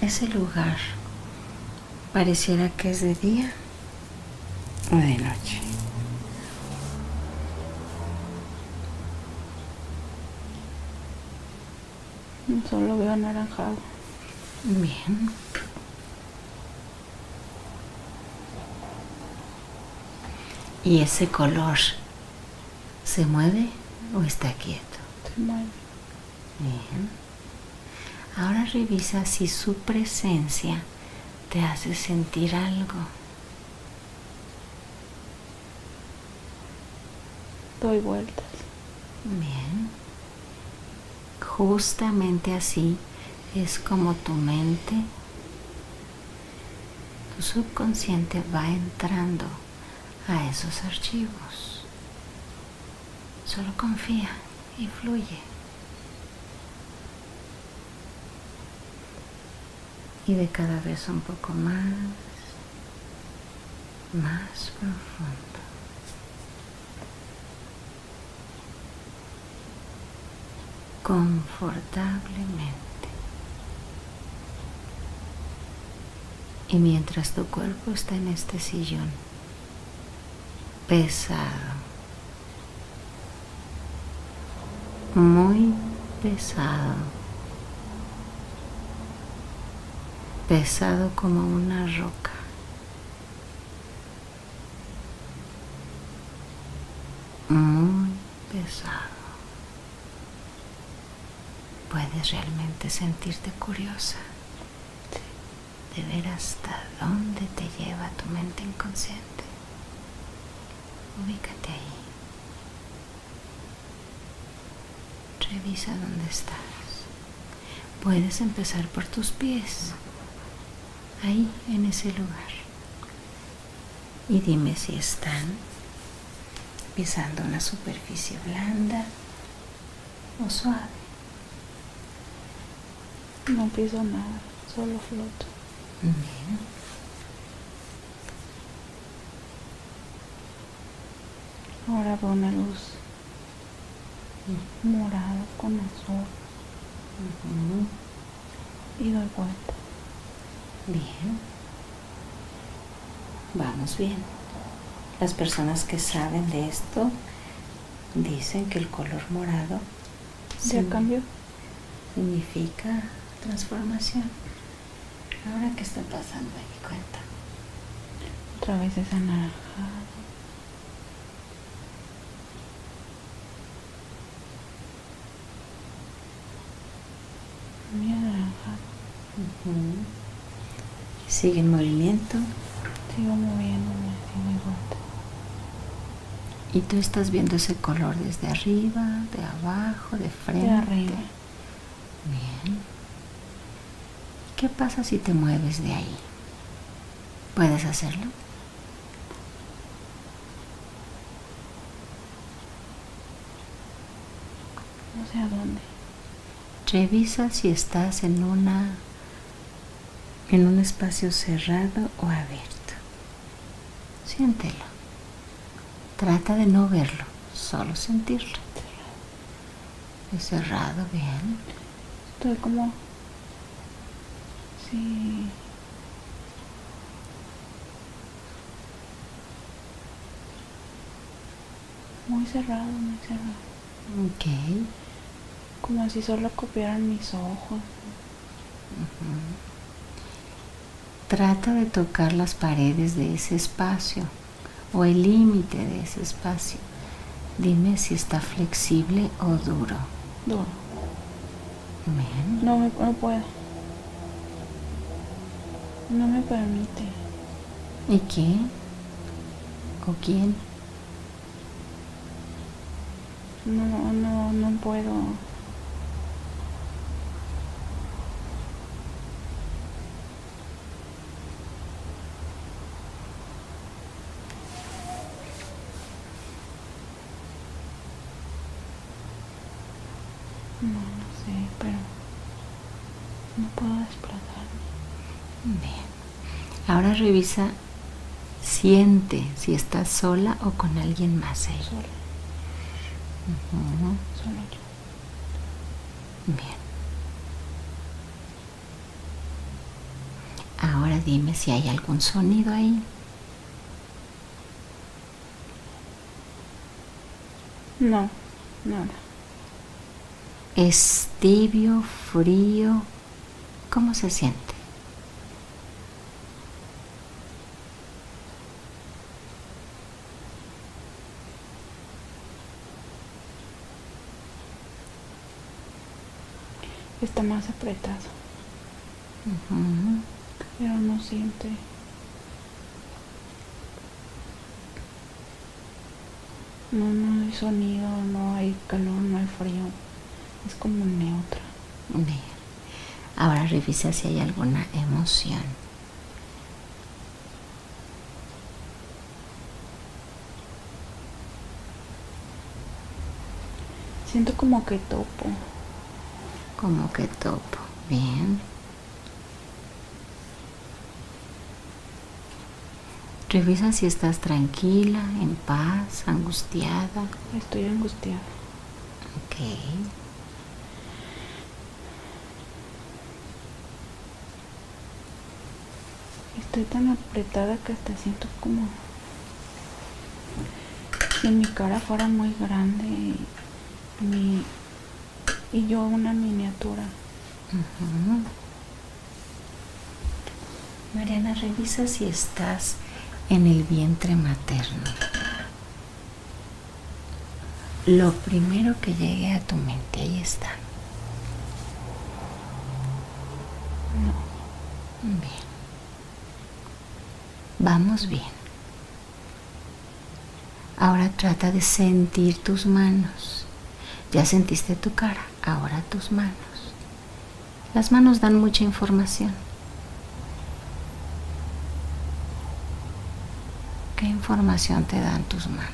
ese lugar pareciera que es de día o de noche. Solo veo anaranjado. Bien. ¿Y ese color se mueve o está quieto? Se mueve. Bien. Ahora revisa si su presencia te hace sentir algo. Doy vueltas. Bien. Justamente así es como tu mente, tu subconsciente va entrando a esos archivos. Solo confía y fluye. Y de cada vez un poco más profundo. Confortablemente. Y mientras tu cuerpo está en este sillón pesado, muy pesado, pesado como una roca, muy pesado, puedes realmente sentirte curiosa de ver hasta dónde te lleva tu mente inconsciente. Ubícate ahí. Revisa dónde estás. Puedes empezar por tus pies, ahí en ese lugar. Y dime si están pisando una superficie blanda o suave. No piso nada, solo floto. Bien. Ahora veo una luz morada con azul. Y doy vuelta. Bien. Vamos bien. Las personas que saben de esto dicen que el color morado ¿Ya cambió? significa transformación. Ahora, ¿qué está pasando ahí? Cuéntame. Otra vez es anaranjado. Muy anaranjado. Sigue en movimiento. Sigo moviéndome, así me vuelta. Y tú estás viendo ese color desde arriba, de abajo, de frente. De arriba. Bien. ¿Qué pasa si te mueves de ahí? ¿Puedes hacerlo? No sé a dónde. Revisa si estás en un espacio cerrado o abierto. Siéntelo. Trata de no verlo, solo sentirlo. Es cerrado, bien. Estoy como... Sí. Muy cerrado, muy cerrado. Ok. Como si solo copiaran mis ojos. Trata de tocar las paredes de ese espacio o el límite de ese espacio. Dime si está flexible o duro. Duro. Bien. No puedo. No me permite. ¿Y qué? ¿O quién? No puedo. No sé, pero no puedo desplazarme. Bien. Ahora revisa, siente si estás sola o con alguien más ahí. Sola. Solo yo. Bien. Ahora dime si hay algún sonido ahí. No, nada. ¿Es tibio, frío? ¿Cómo se siente? Está más apretado, pero no siente. No hay sonido, no hay calor, no hay frío. Es como neutro. Bien. Ahora revisa si hay alguna emoción. Siento como que topo. Como que topo. Bien. Revisa si estás tranquila, en paz, angustiada. Estoy angustiada. Ok. Estoy tan apretada que hasta siento como si mi cara fuera muy grande y yo una miniatura. Mariana, revisa si estás en el vientre materno. Lo primero que llegue a tu mente, ahí está. No. Bien. Vamos bien. Ahora trata de sentir tus manos. Ya sentiste tu cara, ahora tus manos. Las manos dan mucha información. ¿Qué información te dan tus manos?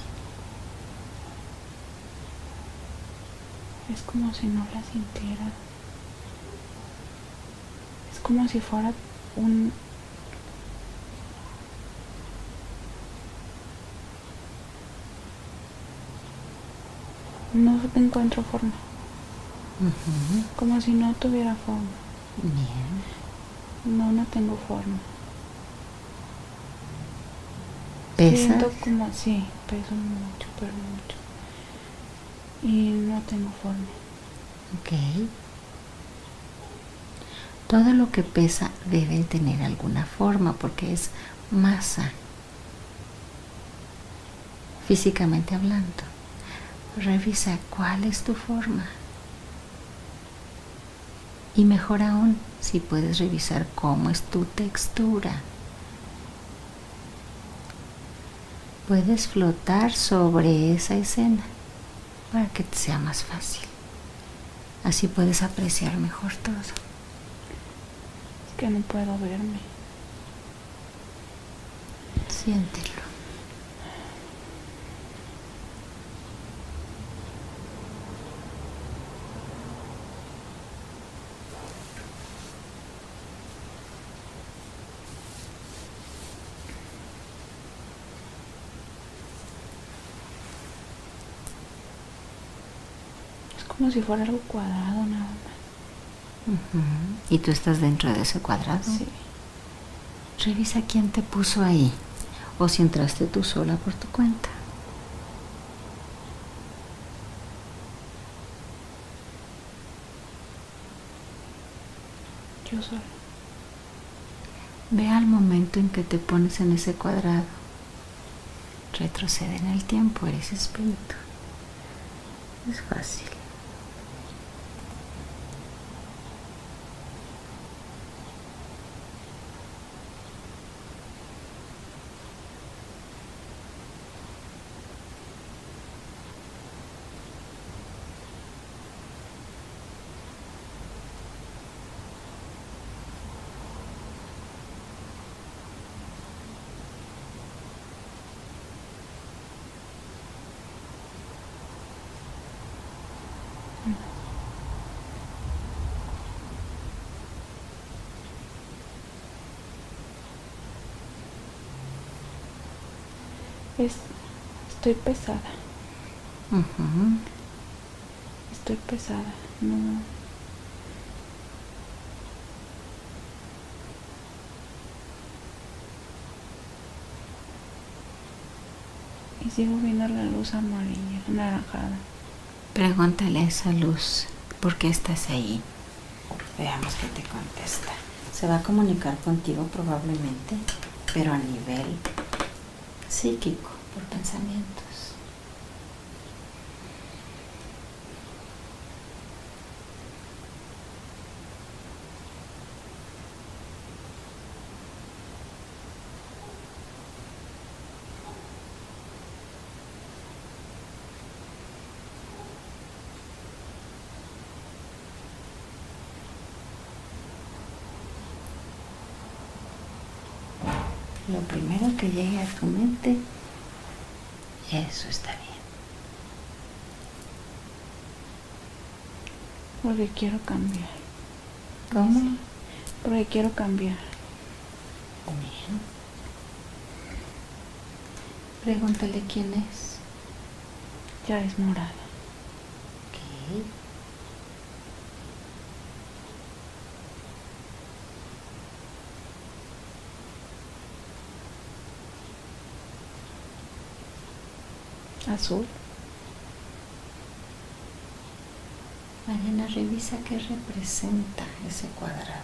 Es como si no la sintiera. Es como si fuera un... No encuentro forma. Como si no tuviera forma. Bien. No tengo forma. ¿Pesas? Siento como, sí, peso mucho, pero mucho. Y no tengo forma. Ok. Todo lo que pesa debe tener alguna forma porque es masa, físicamente hablando. Revisa cuál es tu forma. Y mejor aún, si puedes revisar cómo es tu textura. Puedes flotar sobre esa escena para que te sea más fácil. Así puedes apreciar mejor todo. Es que no puedo verme. Siéntelo. Como si fuera algo cuadrado nada más. ¿Y tú estás dentro de ese cuadrado? Sí. Revisa quién te puso ahí o si entraste tú sola por tu cuenta. Yo sola. Ve al momento en que te pones en ese cuadrado. Retrocede en el tiempo, eres espíritu. Es fácil. Estoy pesada. Estoy pesada. No. Y sigo viendo la luz amarilla, anaranjada. Pregúntale a esa luz, ¿por qué estás ahí? Veamos qué te contesta. Se va a comunicar contigo probablemente, pero a nivel psíquico, por pensamientos. Lo primero que llegue a tu mente, eso está bien. Porque quiero cambiar. ¿Cómo? Porque quiero cambiar. Bien. Pregúntale quién es. Ya es morada. Ok. Azul. Mariana, revisa qué representa ese cuadrado.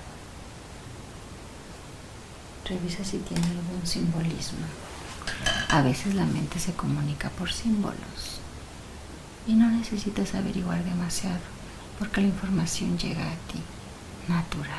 Revisa si tiene algún simbolismo. A veces la mente se comunica por símbolos y no necesitas averiguar demasiado porque la información llega a ti natural.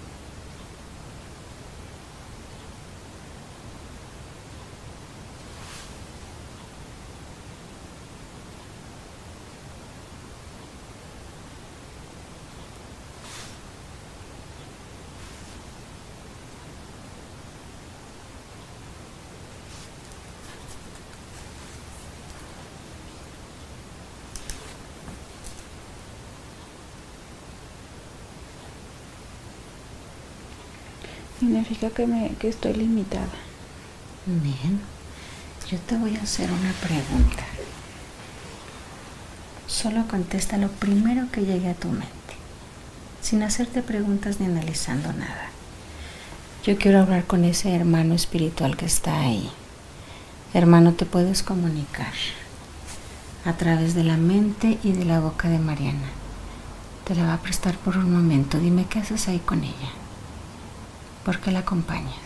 Significa que estoy limitada. Bien, yo te voy a hacer una pregunta. Solo contesta lo primero que llegue a tu mente, sin hacerte preguntas ni analizando nada. Yo quiero hablar con ese hermano espiritual que está ahí. Hermano, te puedes comunicar a través de la mente y de la boca de Mariana. Te la va a prestar por un momento. Dime qué haces ahí con ella. ¿Por qué la acompañas?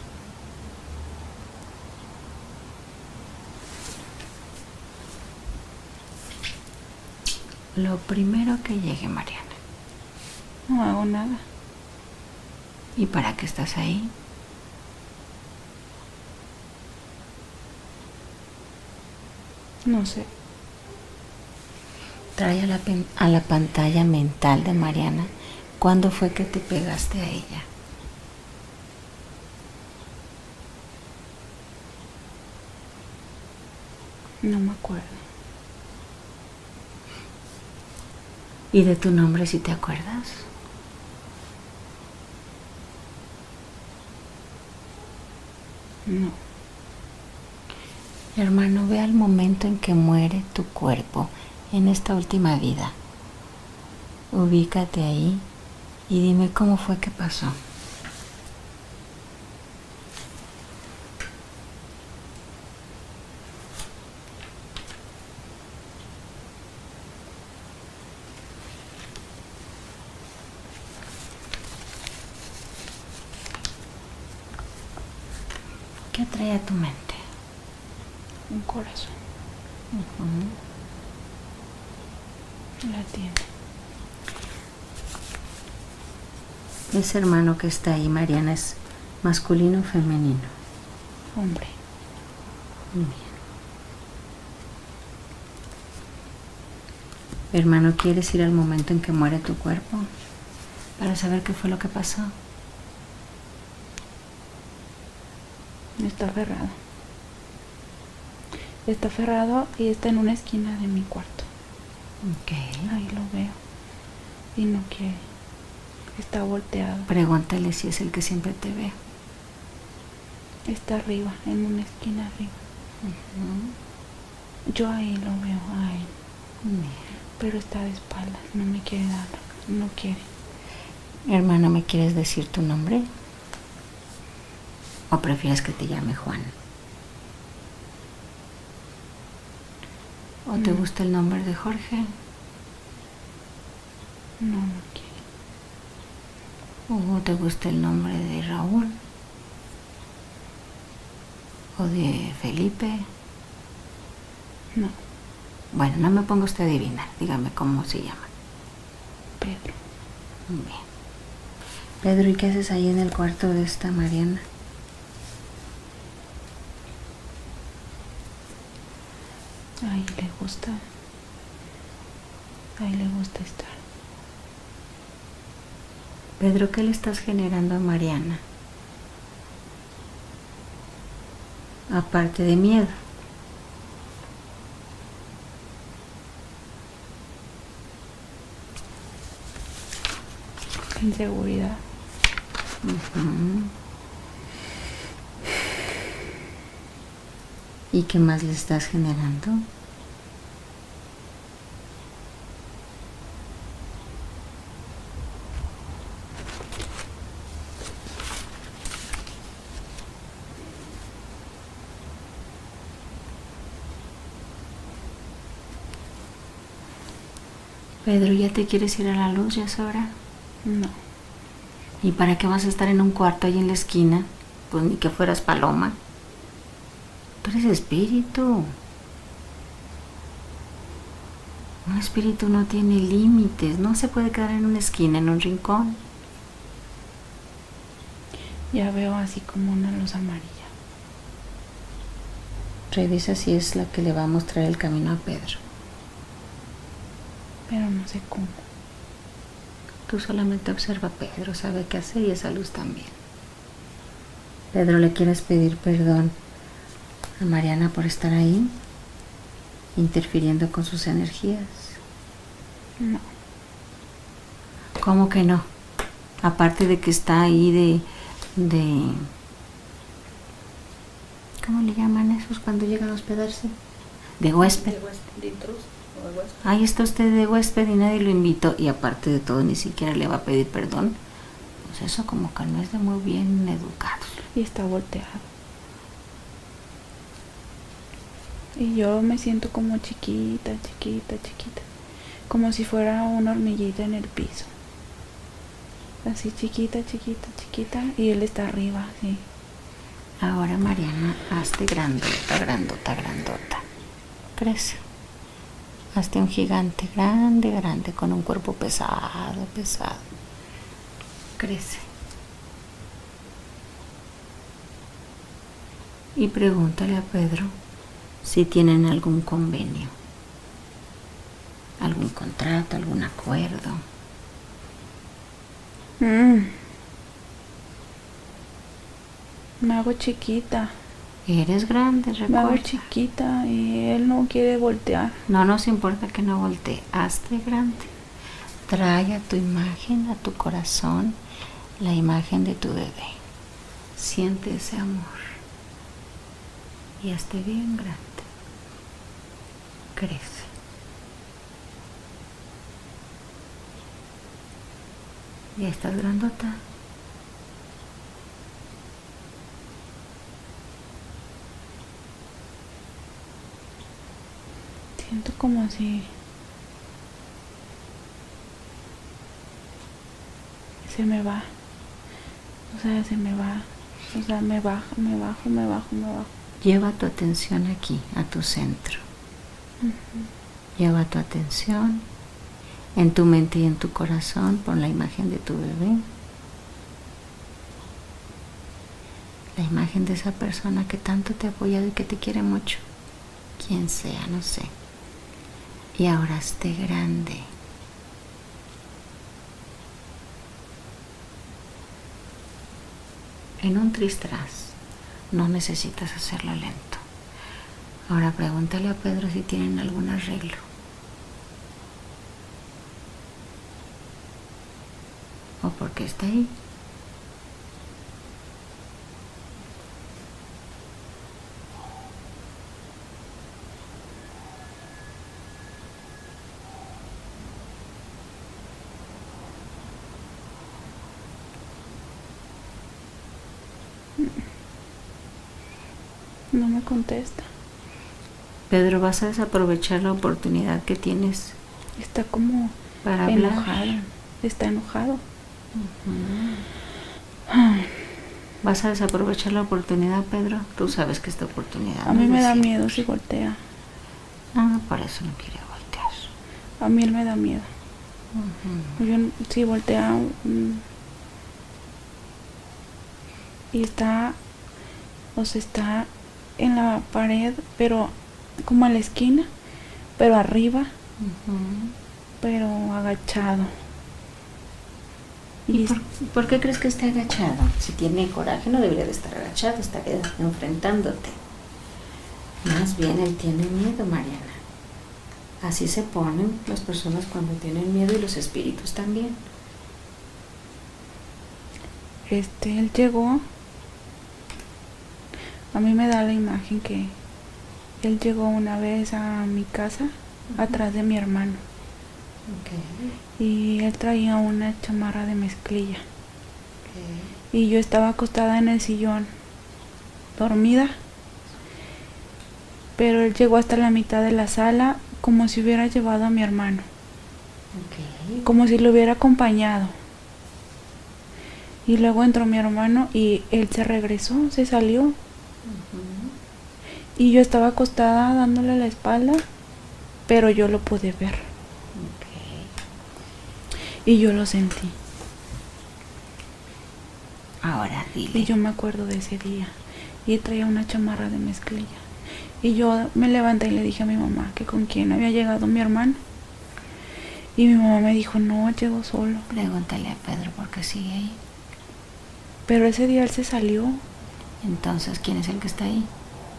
Lo primero que llegue, Mariana. No hago nada. ¿Y para qué estás ahí? No sé. Trae a la pantalla mental de Mariana cuándo fue que te pegaste a ella. No me acuerdo. ¿Y de tu nombre si te acuerdas? No. Hermano, ve al momento en que muere tu cuerpo en esta última vida. Ubícate ahí y dime cómo fue que pasó. ¿Qué atrae a tu mente? Un corazón. La tiene. Ese hermano que está ahí, Mariana, ¿es masculino o femenino? Hombre. Bien. Hermano, ¿quieres ir al momento en que muere tu cuerpo para saber qué fue lo que pasó? Está cerrado. Está cerrado y está en una esquina de mi cuarto. Ok. Ahí lo veo. Y no quiere. Está volteado. Pregúntale si es el que siempre te ve. Está arriba, en una esquina arriba. Yo ahí lo veo, ahí. Pero está de espaldas, no me quiere dar. No quiere. Hermano, ¿me quieres decir tu nombre? ¿O prefieres que te llame Juan? ¿O te gusta el nombre de Jorge? No, no quiero. ¿O te gusta el nombre de Raúl? ¿O de Felipe? No. Bueno, no me ponga usted a adivinar. Dígame cómo se llama. Pedro. Bien. Pedro, ¿y qué haces ahí en el cuarto de esta Mariana? Ahí le gusta. Ahí le gusta estar. Pedro, ¿qué le estás generando a Mariana? Aparte de miedo. Inseguridad. ¿Y qué más le estás generando? Pedro, ¿ya te quieres ir a la luz? ¿Ya es hora? No. ¿Y para qué vas a estar en un cuarto ahí en la esquina? Pues ni que fueras paloma. Tú eres espíritu. Un espíritu no tiene límites, no se puede quedar en una esquina, en un rincón. Ya veo así como una luz amarilla. Revisa si es la que le va a mostrar el camino a Pedro. Pero no sé cómo. Tú solamente observa a Pedro, sabe qué hacer y esa luz también. Pedro, ¿le quieres pedir perdón a Mariana por estar ahí, interfiriendo con sus energías? No. ¿Cómo que no? Aparte de que está ahí de ¿cómo le llaman esos cuando llegan a hospedarse? De huésped. De intruso o de huésped. Ahí está usted de huésped y nadie lo invitó y aparte de todo ni siquiera le va a pedir perdón. Pues eso como que no es de muy bien educados. Y está volteado. Y yo me siento como chiquita, chiquita, chiquita. Como si fuera una hormiguita en el piso. Así chiquita, chiquita, chiquita. Y él está arriba, sí. Ahora Mariana, hazte grandota, grandota, grandota. Crece. Hazte un gigante grande, grande, con un cuerpo pesado, pesado. Crece. Y pregúntale a Pedro si tienen algún convenio, algún contrato, algún acuerdo. Me hago chiquita. Eres grande, Me hago recuerda. chiquita y él no quiere voltear. No nos importa que no voltee, hazte grande. Trae a tu imagen, a tu corazón, la imagen de tu bebé. Siente ese amor. Y hazte bien grande. Crece. Ya estás grandota. Siento como si se me va. O sea, se me va. O sea, me bajo, me bajo, me bajo, me bajo. Lleva tu atención aquí, a tu centro. Lleva tu atención en tu mente y en tu corazón. Pon la imagen de tu bebé. La imagen de esa persona que tanto te ha apoyado y que te quiere mucho. Quien sea, no sé. Y ahora esté grande. En un tristras. No necesitas hacerlo lento. Ahora pregúntale a Pedro si tienen algún arreglo. ¿O por qué está ahí? No me contesta. Pedro, vas a desaprovechar la oportunidad que tienes Está como para enojado. hablar. Está enojado. Vas a desaprovechar la oportunidad, Pedro. Tú sabes que esta oportunidad A mí me da siempre. miedo si voltea. Por eso no quiere voltear. A mí él me da miedo. Yo, si voltea y está, o sea, está en la pared, pero como a la esquina, pero arriba, pero agachado. ¿Y por qué crees que está agachado? Si tiene coraje no debería de estar agachado, estaría enfrentándote. Más bien él tiene miedo, Mariana. Así se ponen las personas cuando tienen miedo y los espíritus también. Él llegó, a mí me da la imagen que él llegó una vez a mi casa atrás de mi hermano. Y él traía una chamarra de mezclilla. Y yo estaba acostada en el sillón, dormida. Pero él llegó hasta la mitad de la sala como si hubiera llevado a mi hermano. Como si lo hubiera acompañado. Y luego entró mi hermano y él se regresó, se salió. Y yo estaba acostada dándole la espalda, pero yo lo pude ver. Y yo lo sentí. Ahora dile. Y yo me acuerdo de ese día. Y traía una chamarra de mezclilla. Y yo me levanté y le dije a mi mamá que con quién había llegado mi hermano. Y mi mamá me dijo, no, llegó solo. Pregúntale a Pedro por qué sigue ahí. Pero ese día él se salió. Entonces, ¿quién es el que está ahí?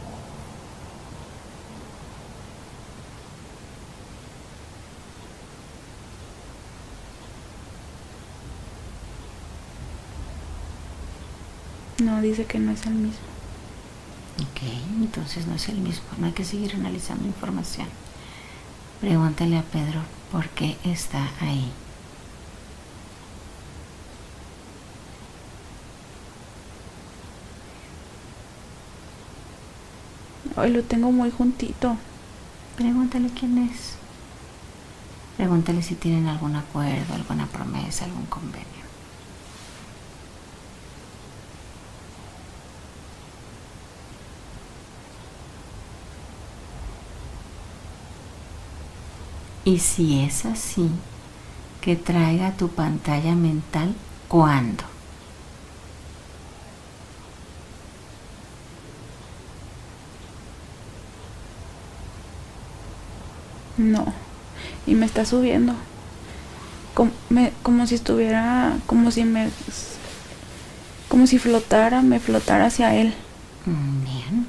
No, dice que no es el mismo. Ok, entonces no es el mismo. No hay que seguir analizando información. Pregúntale a Pedro por qué está ahí. Hoy lo tengo muy juntito. Pregúntale quién es. Pregúntale si tienen algún acuerdo, alguna promesa, algún convenio. Y si es así, que traiga tu pantalla mental ¿cuándo? No. Y me está subiendo. Como si estuviera, como si flotara, me flotara hacia él. Bien.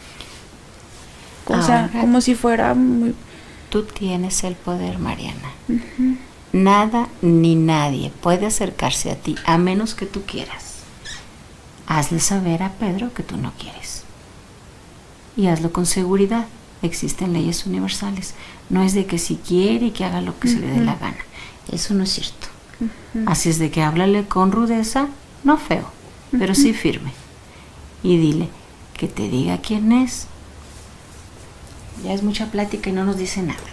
O sea, como si fuera muy... Tú tienes el poder, Mariana. Nada ni nadie puede acercarse a ti a menos que tú quieras. Hazle saber a Pedro que tú no quieres. Y hazlo con seguridad. Existen leyes universales. No es de que si quiere y que haga lo que se le dé la gana. Eso no es cierto. Así es de que háblale con rudeza, no feo, pero sí firme. Y dile que te diga quién es. Ya es mucha plática y no nos dice nada.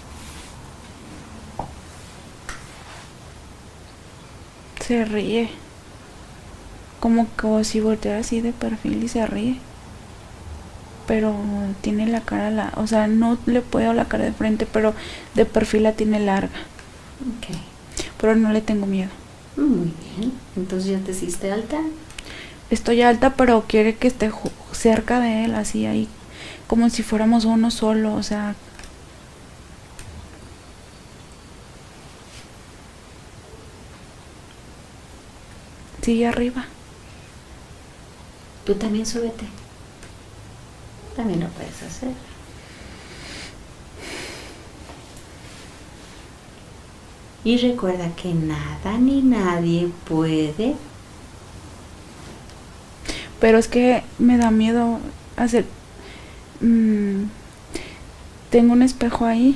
Se ríe. Como si volteara así de perfil y se ríe. Pero tiene la cara, o sea, no le puedo la cara de frente, pero de perfil la tiene larga. Ok. Pero no le tengo miedo. Muy bien. Entonces ya te hiciste alta. Estoy alta, pero quiere que esté cerca de él, así ahí, como si fuéramos uno solo, o sea. Sigue arriba. Tú también súbete. También lo puedes hacer. Y recuerda que nada ni nadie puede. Pero es que me da miedo hacer... tengo un espejo ahí.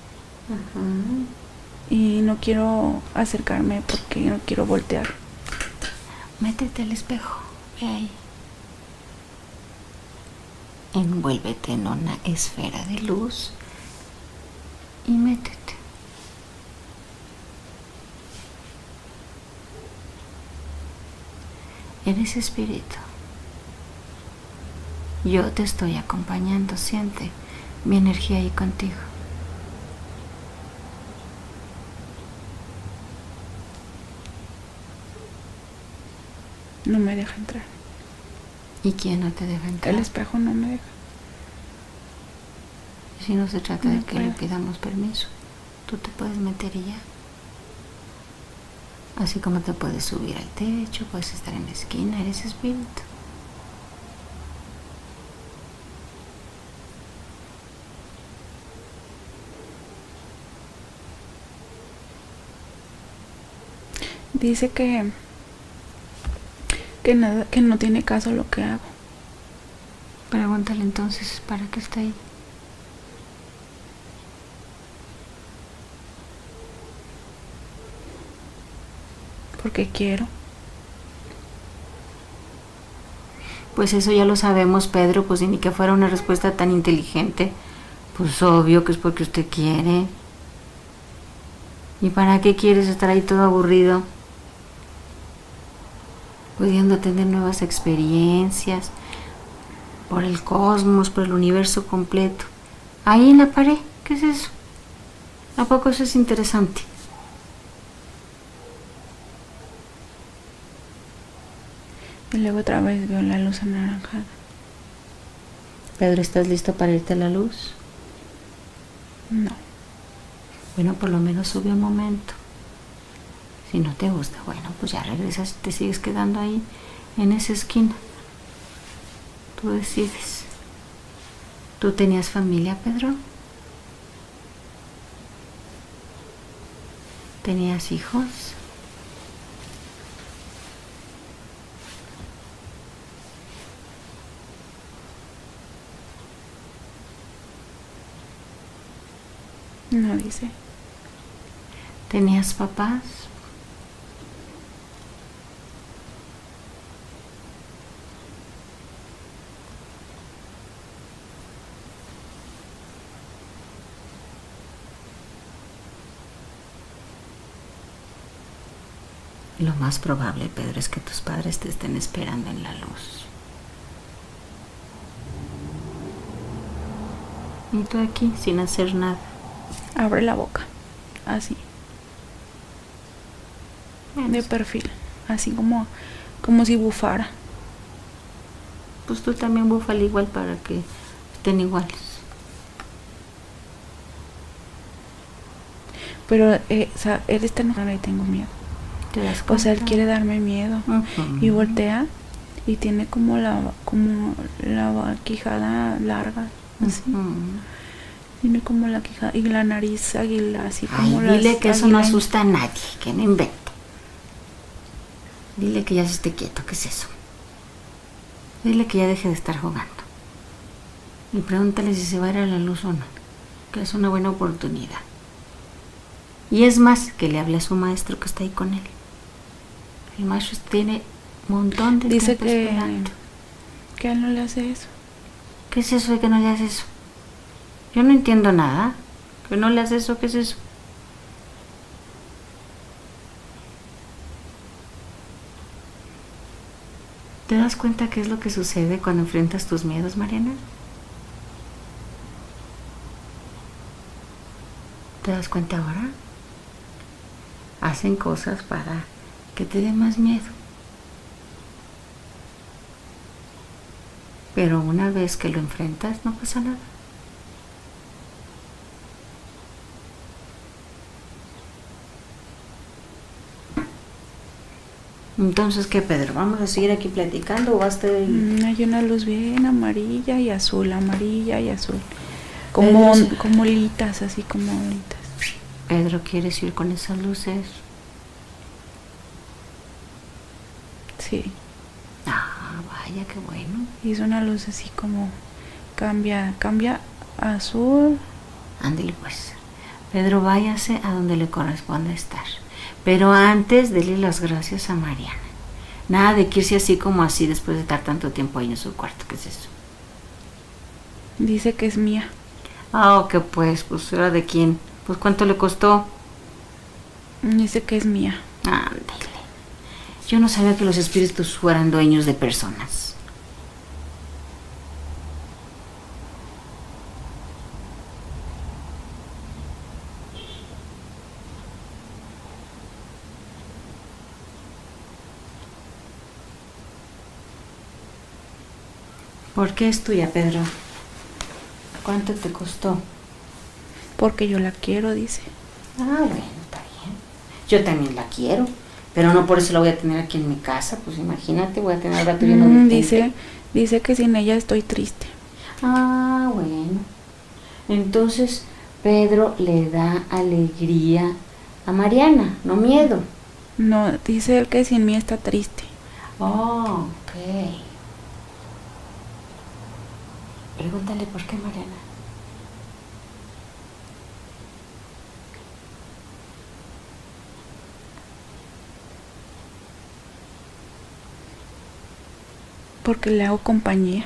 Y no quiero acercarme porque no quiero voltear. Métete al espejo. Ve ahí. envuélvete en una esfera de luz y métete. Eres espíritu. Yo te estoy acompañando, siente mi energía ahí contigo. No me deja entrar. ¿Y quién no te deja entrar? El espejo no me deja. Si no se trata No de que le puedo. pidamos permiso, tú te puedes meter y ya. Así como te puedes subir al techo, puedes estar en la esquina, eres espíritu. Dice que nada, que no tiene caso lo que hago. Pregúntale entonces, ¿para qué está ahí? Porque quiero. Pues eso ya lo sabemos, Pedro, pues ni que fuera una respuesta tan inteligente. Pues obvio que es porque usted quiere. ¿Y para qué quieres estar ahí todo aburrido? Pudiendo tener nuevas experiencias por el cosmos, por el universo completo. Ahí en la pared, ¿qué es eso? ¿A poco eso es interesante? Y luego otra vez veo la luz anaranjada. Pedro, ¿estás listo para irte a la luz? No. Bueno, por lo menos sube un momento. Si no te gusta, bueno, pues ya regresas y te sigues quedando ahí en esa esquina. Tú decides. ¿Tú tenías familia, Pedro? ¿Tenías hijos? No dice. ¿Tenías papás? Lo más probable, Pedro, es que tus padres te estén esperando en la luz. Y tú aquí, sin hacer nada. Abre la boca. Así. Bueno, De perfil. Así como si bufara. pues tú también búfale igual para que estén iguales. Pero él está enojado y tengo miedo. ¿Te das O sea, él cuenta? quiere darme miedo. Ujú. Y voltea y tiene como la quijada larga. Así. Ujú. Tiene como la quijada y la nariz águila, así Ay, como las dile que eso no águilas. asusta a nadie, que no invente. Dile que ya se esté quieto, ¿qué es eso? Dile que ya deje de estar jugando. Y pregúntale si se va a ir a la luz o no, que es una buena oportunidad. Y es más, que le hable a su maestro que está ahí con él. El maestro tiene un montón de Dice tiempo que esperando. a él no le hace eso. ¿Qué es eso de que no le haces eso? Yo no entiendo nada. ¿Que no le haces eso? ¿Qué es eso? ¿Te das cuenta qué es lo que sucede cuando enfrentas tus miedos, Mariana? ¿Te das cuenta ahora? Hacen cosas para que te dé más miedo. Pero una vez que lo enfrentas, no pasa nada. Entonces, ¿qué, Pedro? ¿Vamos a seguir aquí platicando o vas a estar ahí? Hay una luz bien amarilla y azul, amarilla y azul. Pedro, Como olitas, así como olitas. Pedro, ¿quieres ir con esas luces? Sí. Ah, vaya, qué bueno. Y es una luz así como cambia a azul. Ándale pues. Pedro, váyase a donde le corresponde estar. Pero antes, dele las gracias a Mariana. Nada de que irse así como así después de estar tanto tiempo ahí en su cuarto. ¿Qué es eso? Dice que es mía. Ah, ok, pues era de quién. Pues ¿cuánto le costó? Dice que es mía. Ándale. Yo no sabía que los espíritus fueran dueños de personas. ¿Por qué es tuya, Pedro? ¿Cuánto te costó? Porque yo la quiero, dice. Ah, bueno, está bien. Yo también la quiero, pero no por eso la voy a tener aquí en mi casa. Pues imagínate, voy a tener al rato lleno de gente. Dice que sin ella estoy triste. Ah, bueno. Entonces, Pedro le da alegría a Mariana, no miedo. No, dice él que sin mí está triste. Oh, ok. Pregúntale por qué, Mariana. Porque le hago compañía.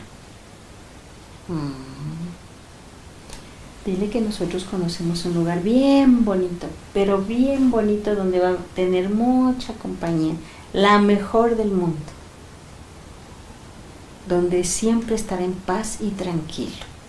Dile que nosotros conocemos un lugar bien bonito, pero bien bonito, donde va a tener mucha compañía, la mejor del mundo, donde siempre estará en paz y tranquilo.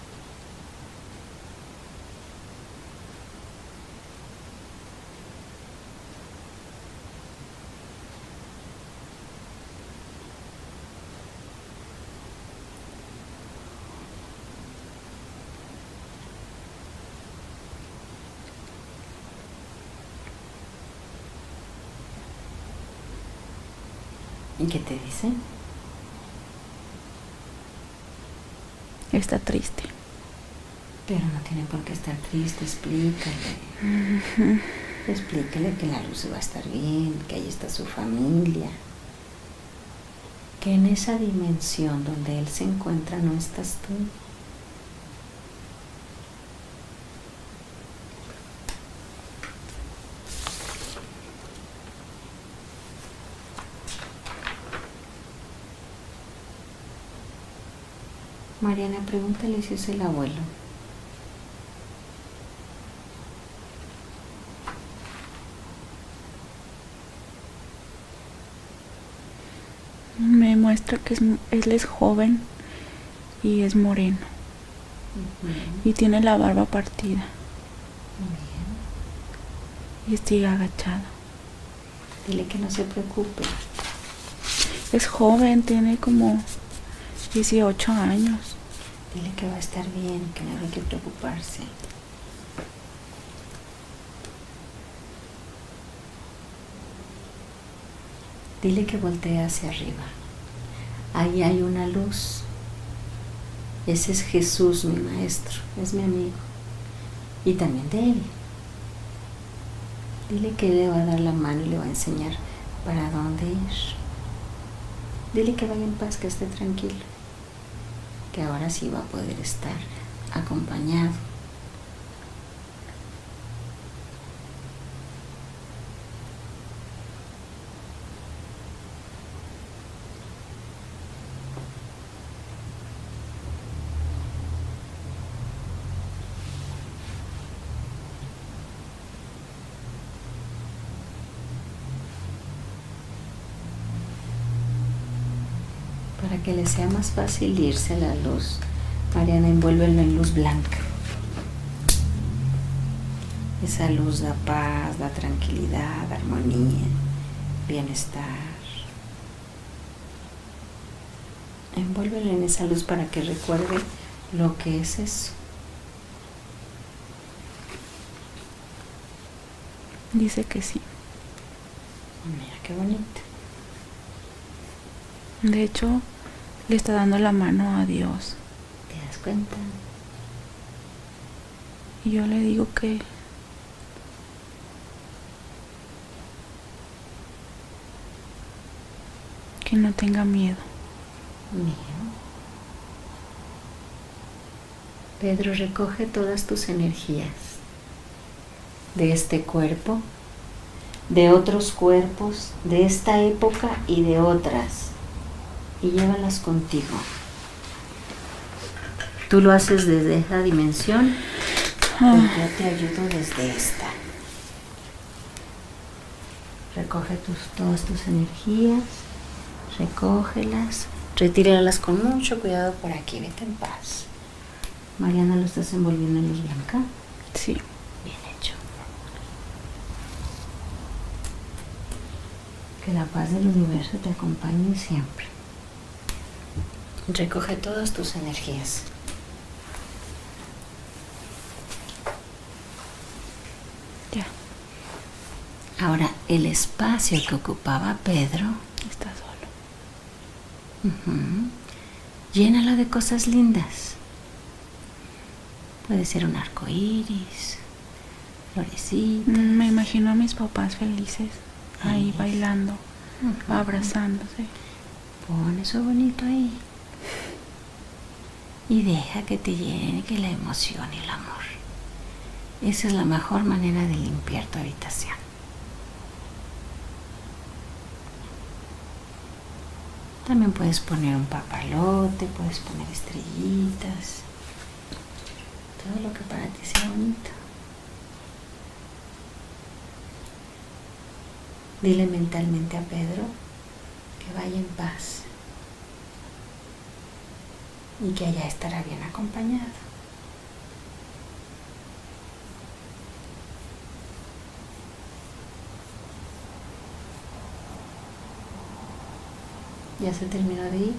¿Y qué te dice? Está triste. Pero no tiene por qué estar triste, explícale. Explícale que la luz va a estar bien, que ahí está su familia. Que en esa dimensión donde él se encuentra no estás tú. Mariana, pregúntale si es el abuelo. Me muestra que él es joven y es moreno. Y tiene la barba partida. Bien. Y sigue agachado. Dile que no se preocupe. Es joven, tiene como 18 años. Dile que va a estar bien, que no hay que preocuparse. Dile que voltee hacia arriba. Ahí hay una luz. Ese es Jesús, mi maestro, es mi amigo. Y también de él. Dile que él le va a dar la mano y le va a enseñar para dónde ir. Dile que vaya en paz, que esté tranquilo. Que ahora sí va a poder estar acompañado. Para que le sea más fácil irse a la luz, Mariana, envuélvelo en luz blanca. Esa luz da paz, da tranquilidad, armonía, bienestar. Envuélvelo en esa luz para que recuerde lo que es eso. Dice que sí. Mira qué bonito. De hecho, le está dando la mano a Dios. ¿Te das cuenta? Y yo le digo que no tenga miedo. Miedo. Pedro, recoge todas tus energías de este cuerpo, de otros cuerpos, de esta época y de otras, y llévalas contigo. Tú lo haces desde esa dimensión, pero yo te ayudo desde esta. Recoge todas tus energías, recógelas, retíralas con mucho cuidado por aquí, vete en paz. Mariana, ¿lo estás envolviendo en luz blanca? Sí. Bien hecho. Que la paz del universo te acompañe siempre. Recoge todas tus energías. Ya. Ahora, el espacio que ocupaba Pedro Está solo. llénalo de cosas lindas. Puede ser un arco iris, florecitas. Me imagino a mis papás felices ahí bailando, abrazándose. Pon eso bonito ahí. Y deja que te llene, que la emoción y el amor. Esa es la mejor manera de limpiar tu habitación. También puedes poner un papalote, puedes poner estrellitas. Todo lo que para ti sea bonito. Dile mentalmente a Pedro que vaya en paz y que allá estará bien acompañado. Ya se terminó de ir.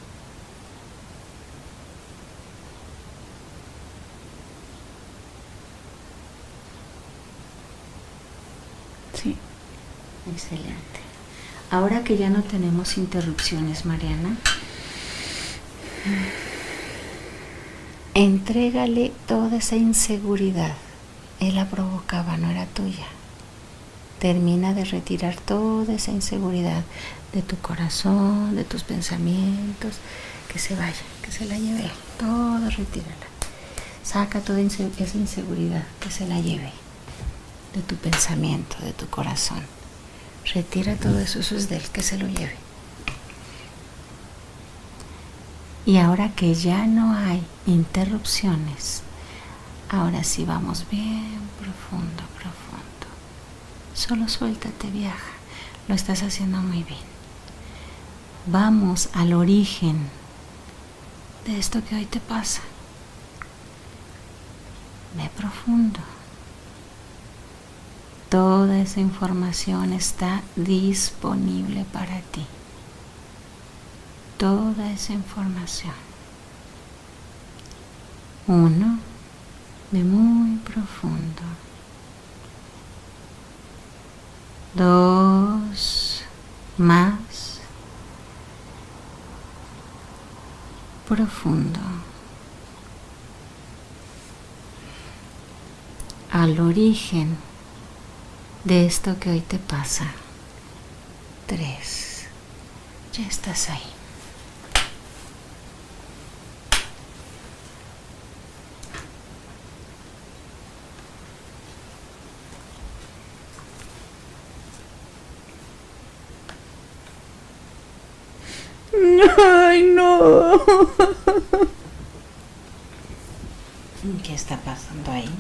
Sí. Excelente. Ahora que ya no tenemos interrupciones, Mariana, entrégale toda esa inseguridad. Él la provocaba, no era tuya. Termina de retirar toda esa inseguridad de tu corazón, de tus pensamientos, que se vaya, que se la lleve. Todo retírala. Saca toda esa inseguridad, que se la lleve de tu pensamiento, de tu corazón. Retira todo eso, eso es de él, que se lo lleve. Y ahora que ya no hay interrupciones, ahora sí vamos bien profundo, profundo. Solo suéltate, viaja. Lo estás haciendo muy bien. Vamos al origen de esto que hoy te pasa. Ve profundo. Toda esa información está disponible para ti. Toda esa información. 1, de muy profundo. 2, más profundo. Al origen de esto que hoy te pasa. 3, ya estás ahí. Ay, no. ¿Qué está pasando ahí?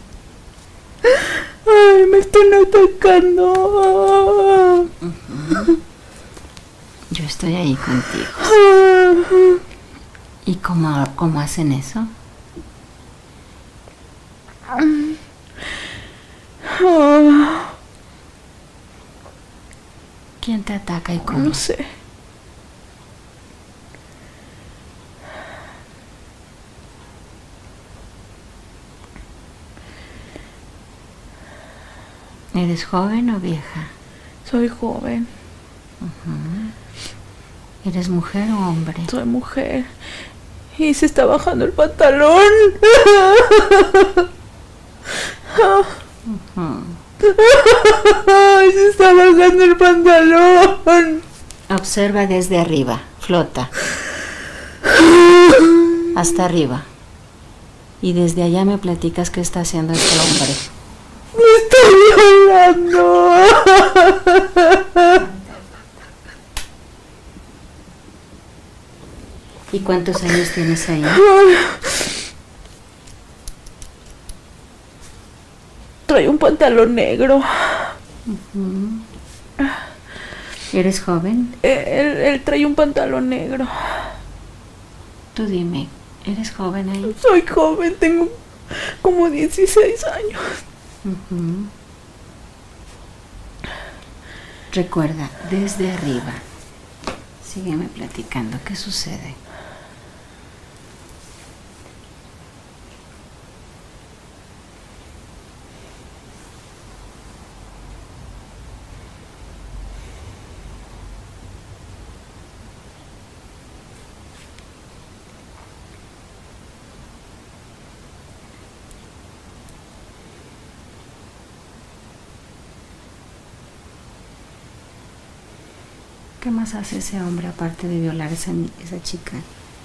Ay, me están atacando. Yo estoy ahí contigo. ¿Y cómo hacen eso? ¿Quién te ataca y cómo? No sé. ¿Eres joven o vieja? Soy joven. ¿Eres mujer o hombre? Soy mujer. Y se está bajando el pantalón. Ay, se está bajando el pantalón. Observa desde arriba, flota. Hasta arriba. Y desde allá me platicas qué está haciendo este hombre. Me está violando. ¿Y cuántos años tienes ahí? trae un pantalón negro. ¿Eres joven? Él trae un pantalón negro. Tú dime, ¿eres joven ahí? Soy joven, tengo como 16 años. Recuerda, desde arriba. Sígueme platicando, ¿qué sucede? ¿Qué más hace ese hombre aparte de violar a esa chica?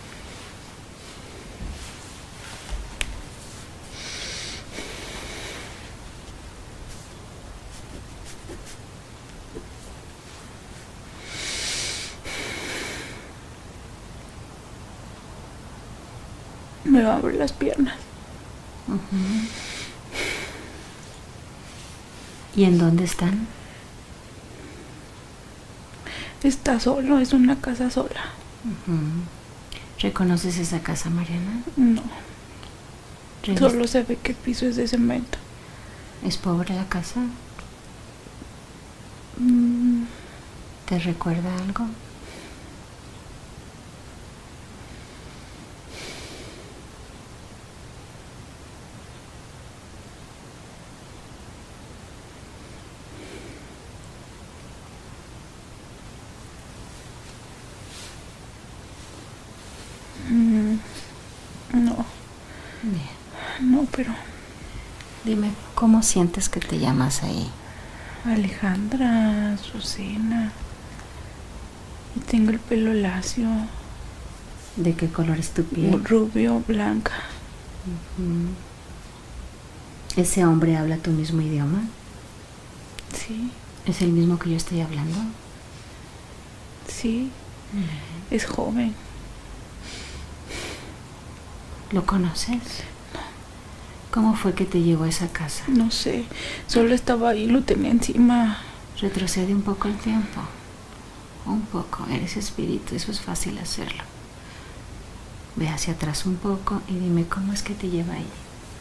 Me abre las piernas. ¿Y en dónde están? Está solo, es una casa sola. ¿Reconoces esa casa, Mariana? No. Solo se ve que el piso es de cemento. ¿Es pobre la casa? ¿Te recuerda algo? No. Bien. No, pero... Dime, ¿cómo sientes que te llamas ahí? Alejandra, Azucena. Y tengo el pelo lacio. ¿De qué color es tu piel? Rubio, blanca. ¿Ese hombre habla tu mismo idioma? Sí. ¿Es el mismo que yo estoy hablando? Sí. Es joven. ¿Lo conoces? ¿Cómo fue que te llevó a esa casa? No sé, solo estaba ahí, lo tenía encima. Retrocede un poco el tiempo. Un poco, eres espíritu, eso es fácil hacerlo. Ve hacia atrás un poco y dime cómo es que te lleva ahí.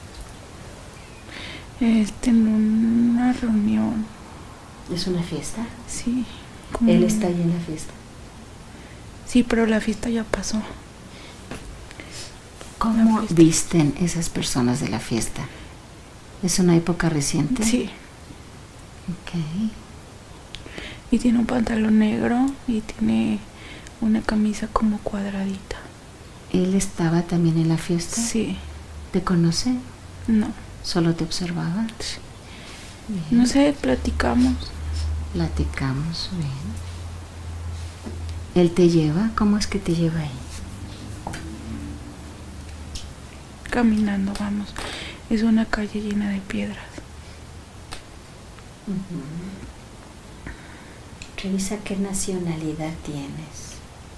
En una reunión. ¿Es una fiesta? Sí. ¿Él está ahí en la fiesta? Sí, pero la fiesta ya pasó. ¿Cómo visten esas personas de la fiesta? ¿Es una época reciente? Sí. Ok. Y tiene un pantalón negro y tiene una camisa como cuadradita. ¿Él estaba también en la fiesta? Sí. ¿Te conoce? No. ¿Solo te observaba? Sí. Bien. No sé, platicamos. Platicamos, bien. ¿Él te lleva? ¿Cómo es que te lleva ahí? Caminando, vamos. Es una calle llena de piedras. Revisa qué nacionalidad tienes.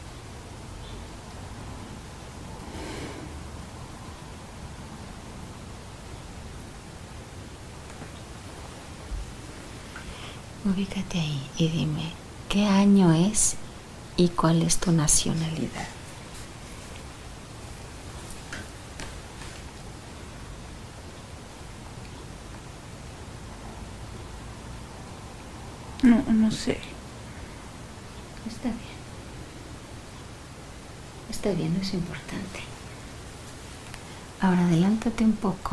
Ubícate ahí y dime, ¿qué año es y cuál es tu nacionalidad? No sé. Está bien. Está bien, no es importante. Ahora adelántate un poco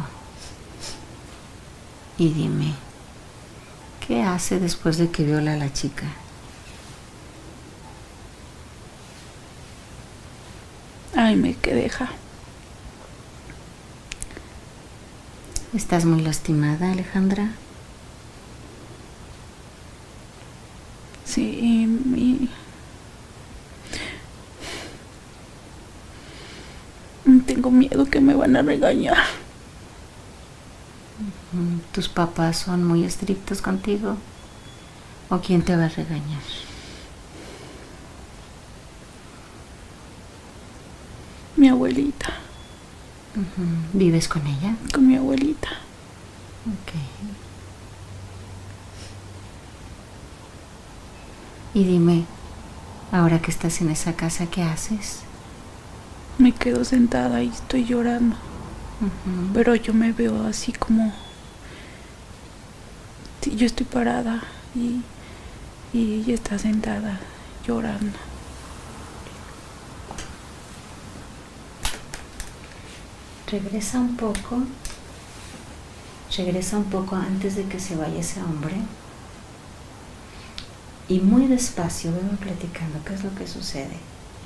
y dime, ¿qué hace después de que viola a la chica? Ay, me que deja. ¿Estás muy lastimada, Alejandra? Sí, tengo miedo que me van a regañar. ¿Tus papás son muy estrictos contigo? ¿O quién te va a regañar? Mi abuelita. ¿Vives con ella? Con mi abuelita. Ok. Y dime, ahora que estás en esa casa, ¿qué haces? Me quedo sentada y estoy llorando. Pero yo me veo así como... Sí, yo estoy parada y ella está sentada llorando. Regresa un poco antes de que se vaya ese hombre. Y muy despacio, vengo platicando qué es lo que sucede.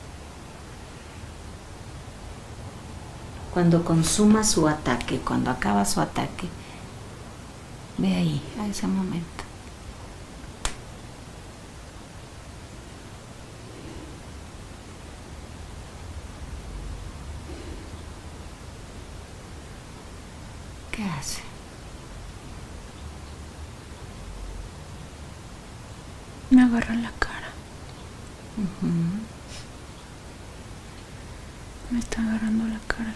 Cuando consuma su ataque, cuando acaba su ataque, ve ahí, a ese momento. ¿Qué hace? Me agarra la cara. Me está agarrando la cara.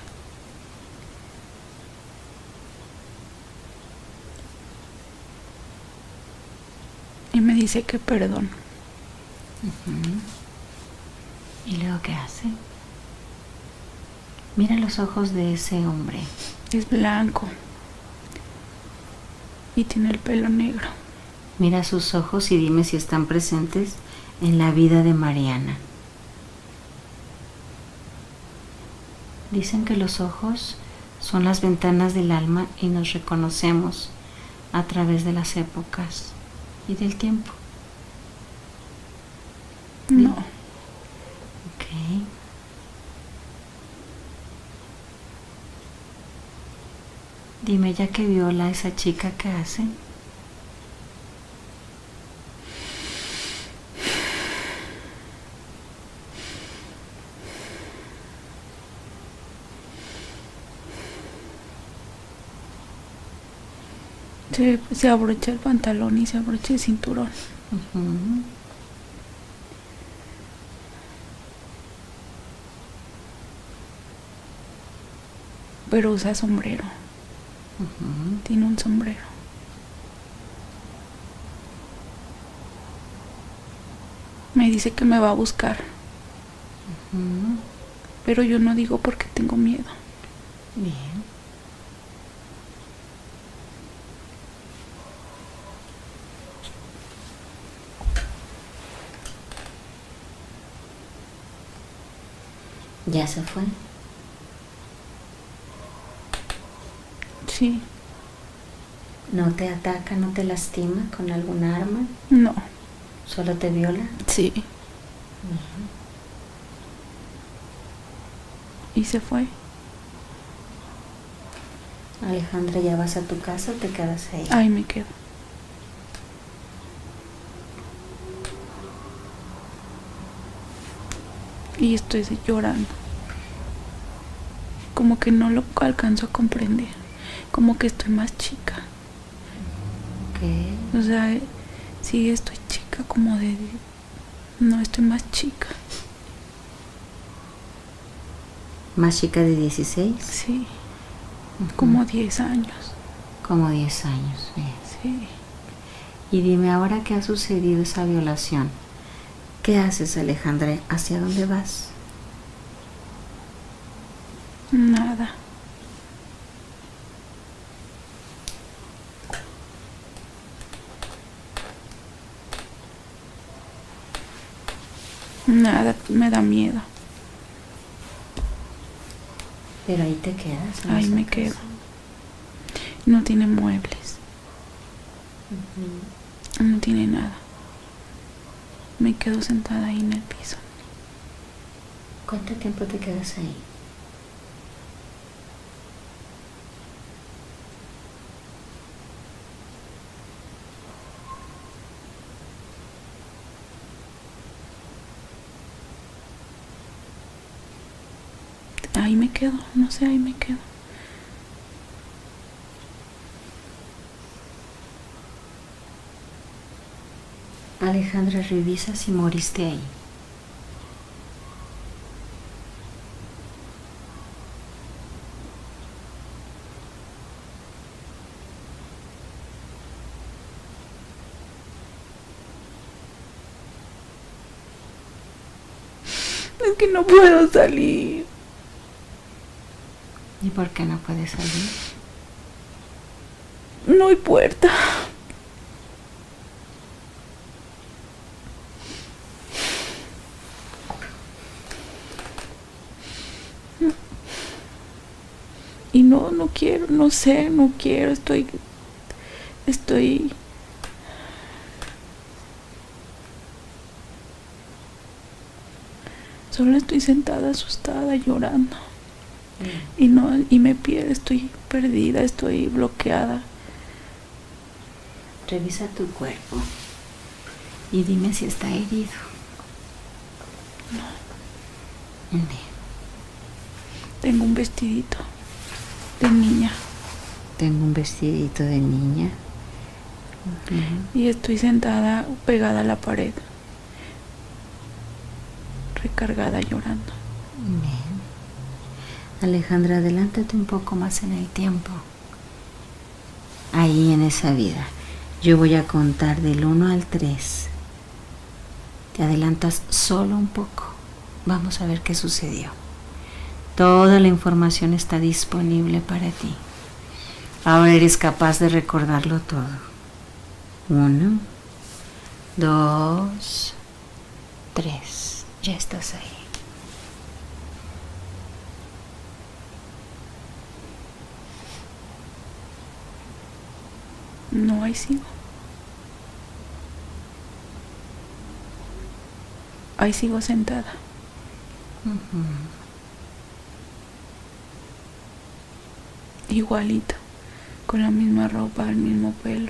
Y me dice que perdón. ¿Y luego qué hace? Mira los ojos de ese hombre. Es blanco. Y tiene el pelo negro. Mira sus ojos y dime si están presentes en la vida de Mariana. Dicen que los ojos son las ventanas del alma y nos reconocemos a través de las épocas y del tiempo. No. Ok. Dime, ya que viola a esa chica, ¿qué hace? Se abrocha el pantalón y se abrocha el cinturón. Pero usa sombrero. Tiene un sombrero. Me dice que me va a buscar. Pero yo no digo porque tengo miedo. Bien. ¿Ya se fue? Sí. ¿No te ataca, no te lastima con algún arma? No. ¿Solo te viola? Sí. Y se fue. Alejandra, ¿ya vas a tu casa o te quedas ahí? Ahí me quedo. Y estoy llorando. Como que no lo alcanzo a comprender. Como que estoy más chica. ¿Qué? O sea, sí estoy chica como de... No, estoy más chica. ¿Más chica de 16? Sí. Como 10 años. Como 10 años, bien. Sí. Y dime, ahora que ha sucedido esa violación, ¿qué haces, Alejandra? ¿Hacia dónde vas? Nada. Nada, me da miedo. Pero ahí te quedas. Ahí me quedo. No tiene muebles. No tiene nada. Me quedo sentada ahí en el piso. ¿Cuánto tiempo te quedas ahí? Ahí me quedo, no sé, ahí me quedo. Alejandra, revisa si moriste ahí. Es que no puedo salir. ¿Y por qué no puedes salir? No hay puerta. Y no quiero, no sé, no quiero, estoy solo estoy sentada asustada llorando. Y me pierdo, estoy perdida, estoy bloqueada. Revisa tu cuerpo y dime si está herido. No. Bien. Tengo un vestidito de niña. Tengo un vestidito de niña. Y estoy sentada pegada a la pared, recargada llorando. Bien. Alejandra, adelántate un poco más en el tiempo. Ahí en esa vida. Yo voy a contar del 1 al 3. Te adelantas solo un poco. Vamos a ver qué sucedió. Toda la información está disponible para ti. Ahora eres capaz de recordarlo todo. 1, 2, 3. Ya estás ahí. No, ahí sigo. Ahí sigo sentada. Igualito, con la misma ropa, el mismo pelo.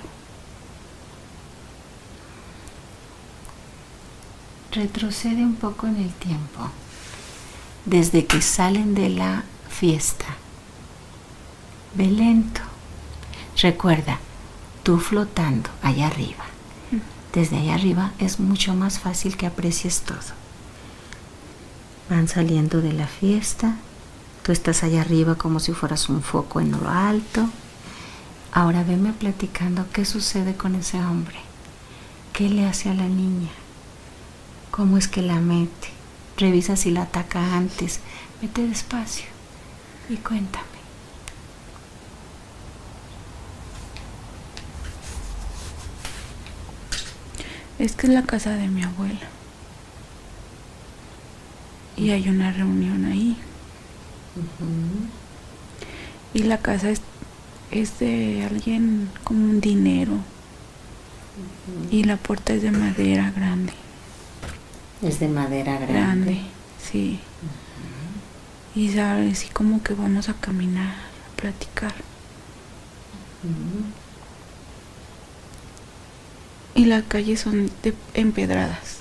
Retrocede un poco en el tiempo. Desde que salen de la fiesta. Ve lento. Recuerda, tú flotando allá arriba. Desde allá arriba es mucho más fácil que aprecies todo. Van saliendo de la fiesta. Tú estás allá arriba como si fueras un foco en lo alto. Ahora veme platicando qué sucede con ese hombre. ¿Qué le hace a la niña? ¿Cómo es que la mete? Revisa si la ataca antes. Vete despacio y cuéntame. Esta es la casa de mi abuela. Y hay una reunión ahí. Y la casa es de alguien con un dinero. Y la puerta es de madera grande. Es de madera grande. Grande, sí. Y sabes, así como que vamos a caminar, a platicar. Y las calles son empedradas.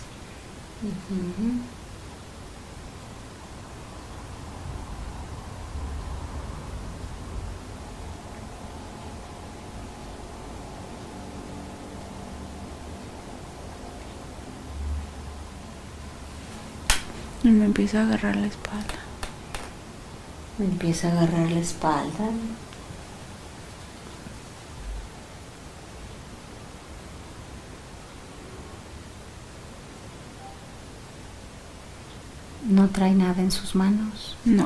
Y me empieza a agarrar la espalda. Me empieza a agarrar la espalda. ¿No trae nada en sus manos? No.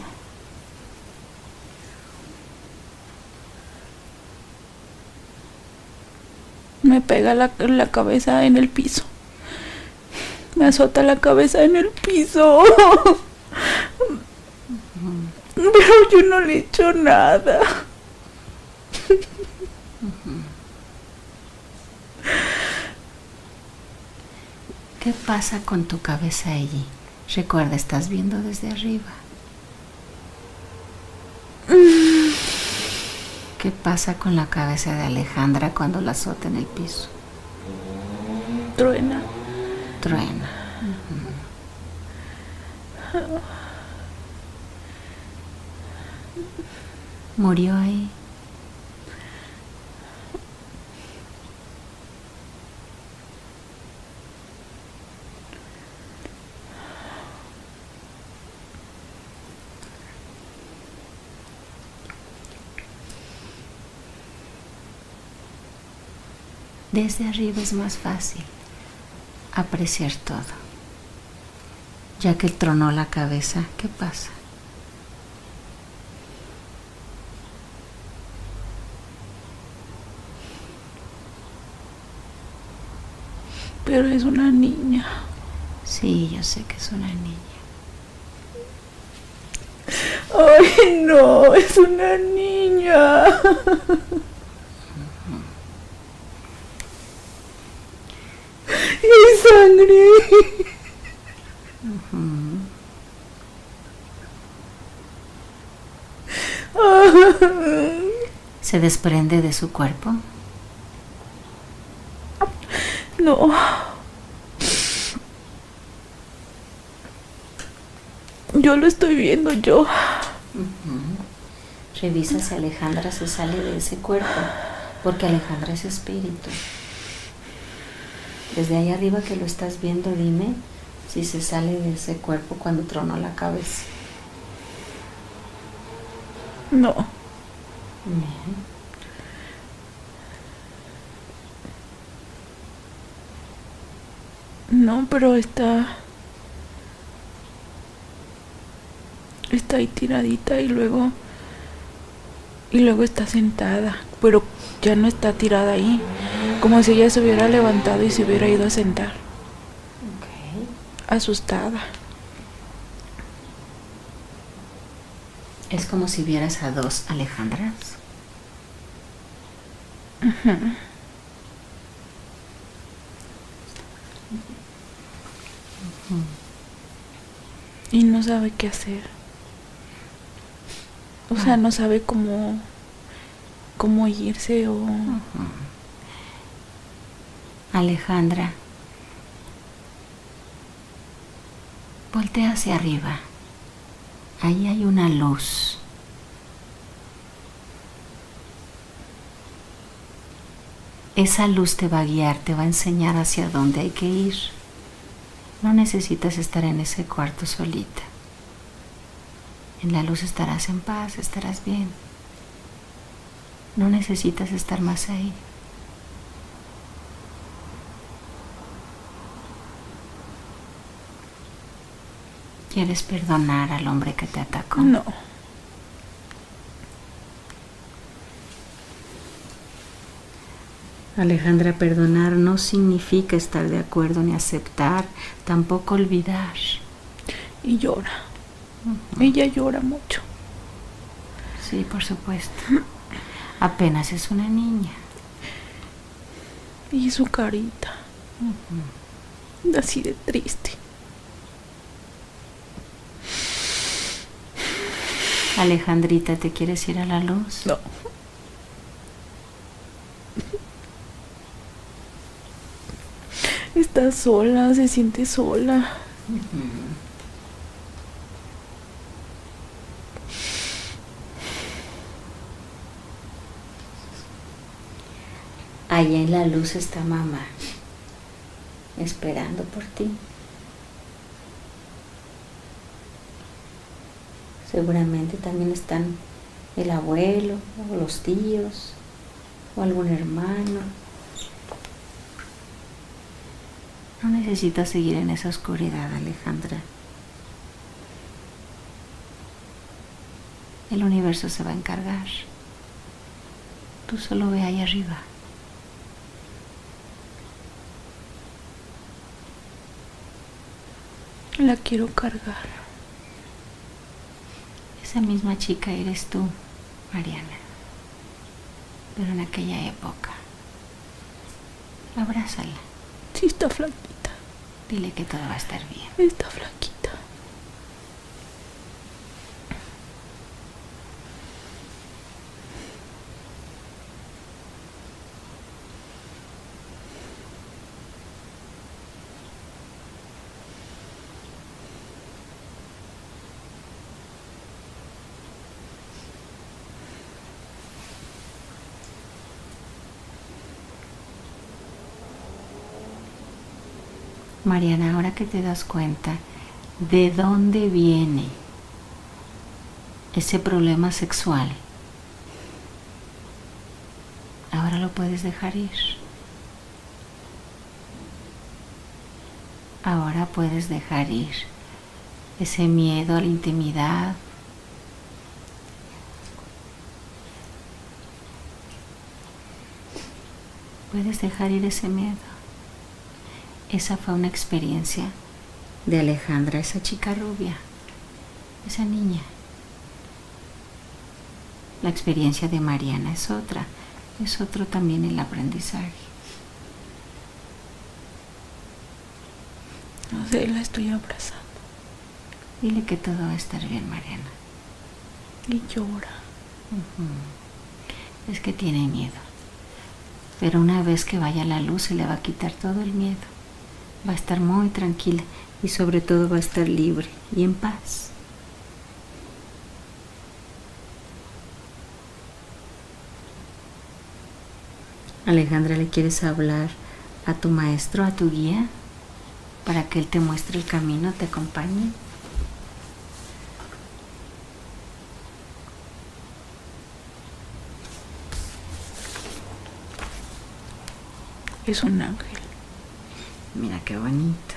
Me pega la cabeza en el piso. Me azota la cabeza en el piso. Pero yo no le he hecho nada. ¿Qué pasa con tu cabeza allí? Recuerda, estás viendo desde arriba. ¿Qué pasa con la cabeza de Alejandra cuando la azota en el piso? Truena. Truena. Murió ahí. Desde arriba es más fácil apreciar todo. Ya que tronó la cabeza, ¿qué pasa? Pero es una niña. Sí, yo sé que es una niña. Ay, no, es una niña. Y hay sangre. ¿Se desprende de su cuerpo? No. Yo lo estoy viendo yo. Revisa si Alejandra se sale de ese cuerpo, porque Alejandra es espíritu. Desde ahí arriba que lo estás viendo, dime si se sale de ese cuerpo cuando tronó la cabeza. No. Bien. No, pero está ahí tiradita y luego está sentada, pero ya no está tirada ahí, como si ella se hubiera levantado y se hubiera ido a sentar. Okay. Asustada. Es como si vieras a dos Alejandras. Y no sabe qué hacer. O sea, no sabe cómo irse o... Alejandra, voltea hacia arriba. Ahí hay una luz. Esa luz te va a guiar, te va a enseñar hacia dónde hay que ir. No necesitas estar en ese cuarto solita. En la luz estarás en paz, estarás bien. No necesitas estar más ahí. ¿Quieres perdonar al hombre que te atacó? No. Alejandra, perdonar no significa estar de acuerdo ni aceptar, tampoco olvidar. Y llora. Ella llora mucho. Sí, por supuesto. Apenas es una niña. Y su carita. Así de triste. Alejandrita, ¿te quieres ir a la luz? No. Está sola, se siente sola. Allá en la luz está mamá, esperando por ti. Seguramente también están el abuelo, o los tíos, o algún hermano. No necesitas seguir en esa oscuridad, Alejandra. El universo se va a encargar. Tú solo ve ahí arriba. La quiero cargar. Esa misma chica eres tú, Mariana. Pero en aquella época. Abrázala. Sí, está flaquita. Dile que todo va a estar bien. Está flaquita. Mariana, ahora que te das cuenta de dónde viene ese problema sexual, ahora lo puedes dejar ir. Ahora puedes dejar ir ese miedo a la intimidad. Puedes dejar ir ese miedo. Esa fue una experiencia de Alejandra, esa chica rubia, esa niña. La experiencia de Mariana es otra, es otro también el aprendizaje. No sé, la estoy abrazando. Dile que todo va a estar bien, Mariana. Y llora. Es que tiene miedo. Pero una vez que vaya la luz se le va a quitar todo el miedo. Va a estar muy tranquila y sobre todo va a estar libre y en paz. Alejandra, ¿le quieres hablar a tu maestro, a tu guía, para que él te muestre el camino, te acompañe? Es un ángel. Mira qué bonito.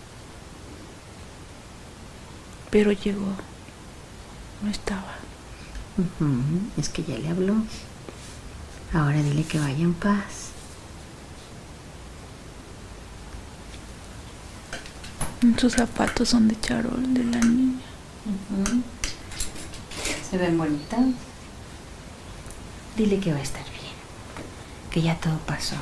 Pero llegó. No estaba. Es que ya le habló. Ahora dile que vaya en paz. Sus zapatos son de charol de la niña. Se ven bonitos. Dile que va a estar bien. Que ya todo pasó.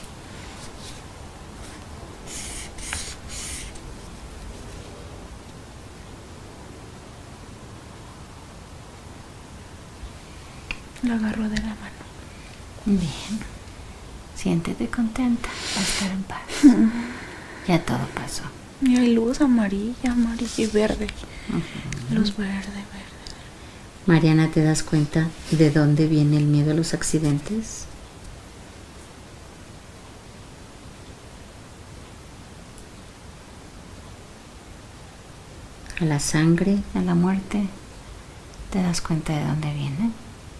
La agarró de la mano. Bien. Siéntete contenta. Va a estar en paz. Ya todo pasó. Y hay luz amarilla, amarilla y verde. Luz verde, verde. Mariana, ¿te das cuenta de dónde viene el miedo a los accidentes? A la sangre, a la muerte. ¿Te das cuenta de dónde viene?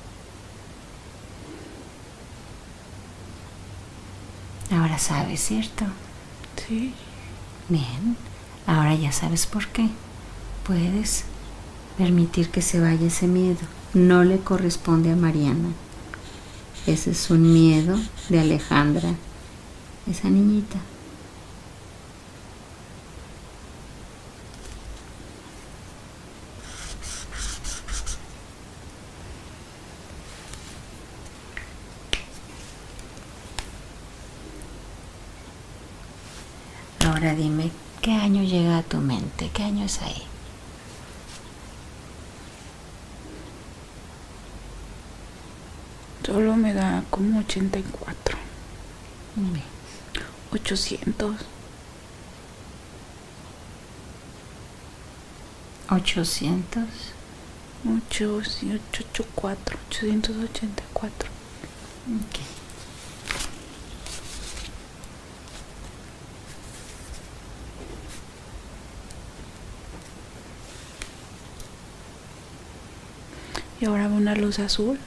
Ahora sabes, ¿cierto? Sí. Bien, ahora ya sabes por qué. Puedes permitir que se vaya ese miedo. No le corresponde a Mariana. Ese es un miedo de Alejandra, esa niñita. Ahora dime, ¿qué año llega a tu mente? ¿Qué año es ahí? Solo me da como 84. Bien. 800. 800. 884. 884. Ok. Y ahora veo una luz azul.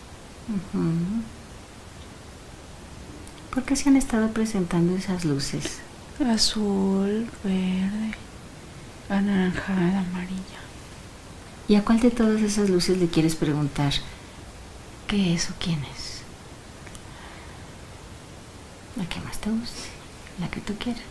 ¿Por qué se han estado presentando esas luces? Azul, verde, anaranjada, amarilla. ¿Y a cuál de todas esas luces le quieres preguntar qué es o quién es? La que más te guste, la que tú quieras.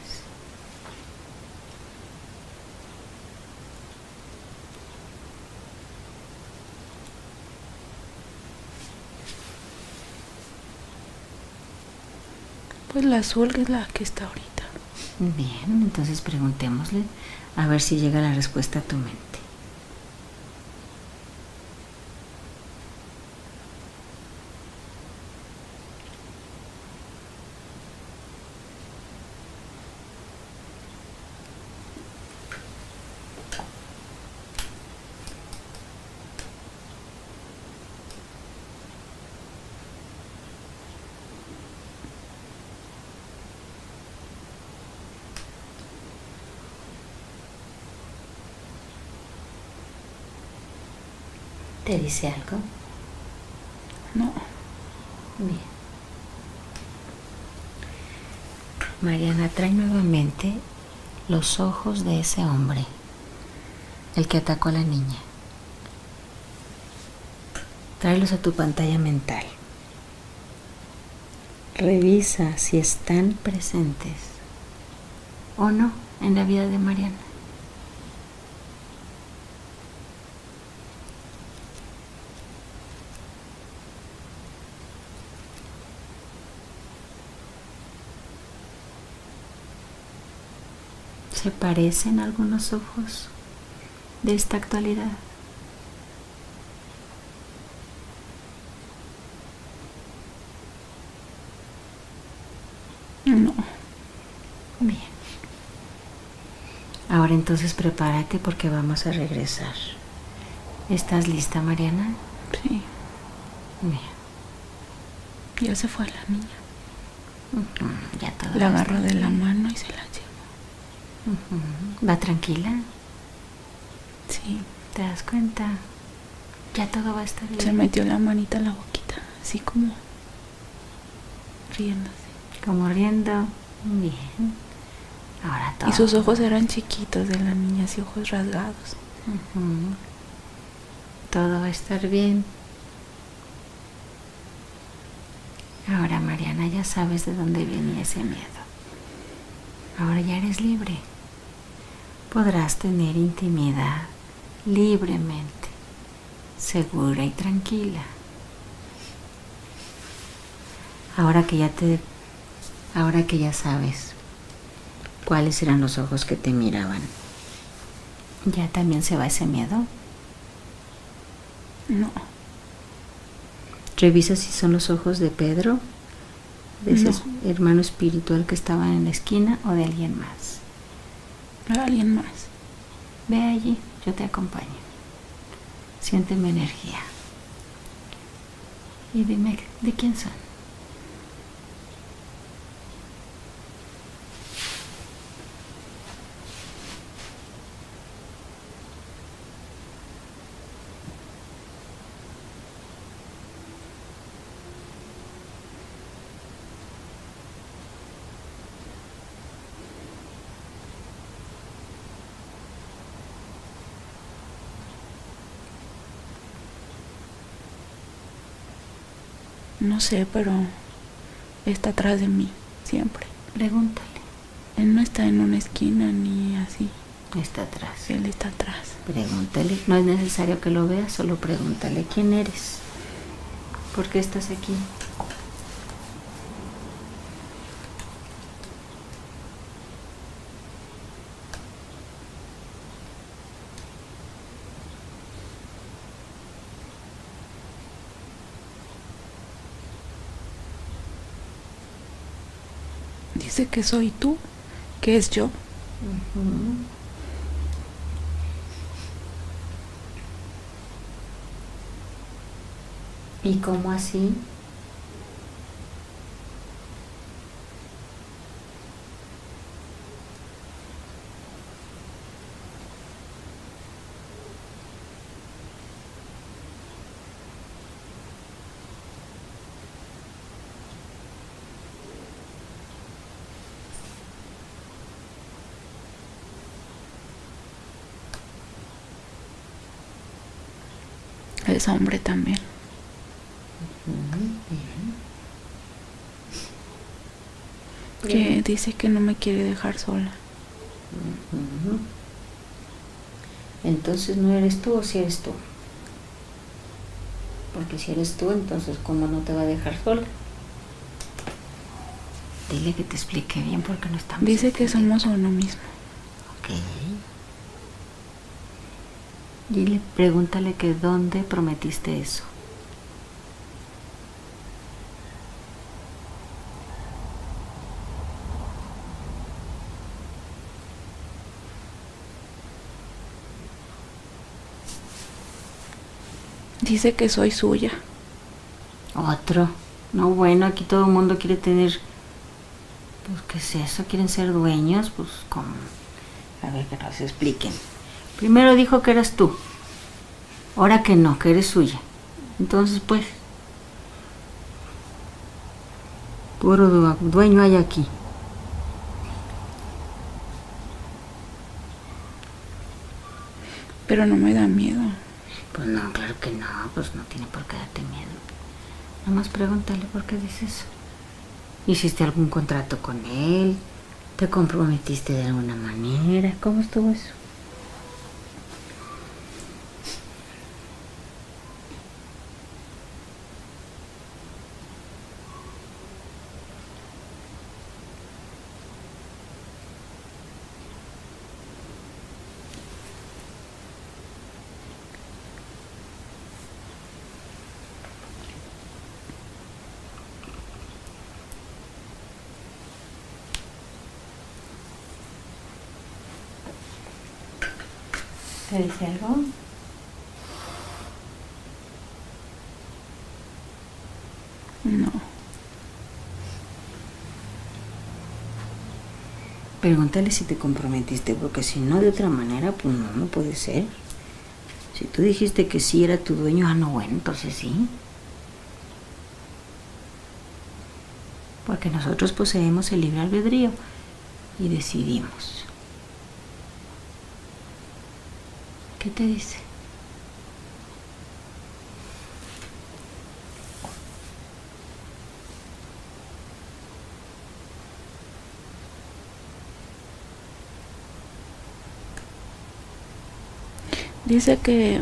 Pues la azul, que es la que está ahorita. Bien, entonces preguntémosle a ver si llega la respuesta a tu mente. ¿Te dice algo? No. Bien. Mariana, trae nuevamente los ojos de ese hombre. el que atacó a la niña. Tráelos a tu pantalla mental. Revisa si están presentes o no en la vida de Mariana. ¿Se parecen algunos ojos de esta actualidad? No. Bien. Ahora entonces prepárate porque vamos a regresar. ¿Estás lista, Mariana? Sí. Bien. Ya se fue la niña. Ya todo. La agarró de la mano y se la llevó. ¿Va tranquila? Sí. ¿Te das cuenta? Ya todo va a estar bien. Se metió la manita en la boquita, así como riéndose. Como riendo. Bien. Ahora todo. Y sus ojos eran chiquitos de la niña, así ojos rasgados. Todo va a estar bien. Ahora, Mariana, ya sabes de dónde venía ese miedo. Ahora ya eres libre. Podrás tener intimidad libremente, segura y tranquila. Ahora que ya sabes cuáles eran los ojos que te miraban, ¿ya también se va ese miedo? No. Revisa si son los ojos de Pedro, de ese hermano espiritual que estaba en la esquina, o de alguien más. Alguien más. Ve allí, yo te acompaño. Siente mi energía. Y dime, ¿de quién son? No sé, pero está atrás de mí, siempre. Pregúntale. Él no está en una esquina ni así. Está atrás. Él está atrás. Pregúntale. No es necesario que lo veas, solo pregúntale quién eres. ¿Por qué estás aquí? Dice que soy tú, que es yo. ¿Y cómo así? Es hombre también. Que dice que no me quiere dejar sola. Entonces, ¿no eres tú o si eres tú? Porque si eres tú, entonces ¿cómo no te va a dejar sola? Dile que te explique bien porque no estamos. Dice que somos uno mismo. Ok. Dile, pregúntale que dónde prometiste eso. Dice que soy suya. Otro. No, bueno, aquí todo el mundo quiere tener. Pues, ¿qué es eso? ¿Quieren ser dueños? Pues, ¿cómo? A ver, que nos expliquen. Primero dijo que eras tú. Ahora que no, que eres suya. Entonces, pues, puro dueño hay aquí. Pero no me da miedo. Pues no, claro que no, pues no tiene por qué darte miedo. Nada más pregúntale por qué dices eso. ¿Hiciste algún contrato con él? ¿Te comprometiste de alguna manera? ¿Cómo estuvo eso? ¿Te dice algo? No. Pregúntale si te comprometiste, porque si no, de otra manera, pues no, no puede ser. Si tú dijiste que sí era tu dueño, no, bueno, entonces sí. Porque nosotros poseemos el libre albedrío y decidimos. ¿Qué te dice? Dice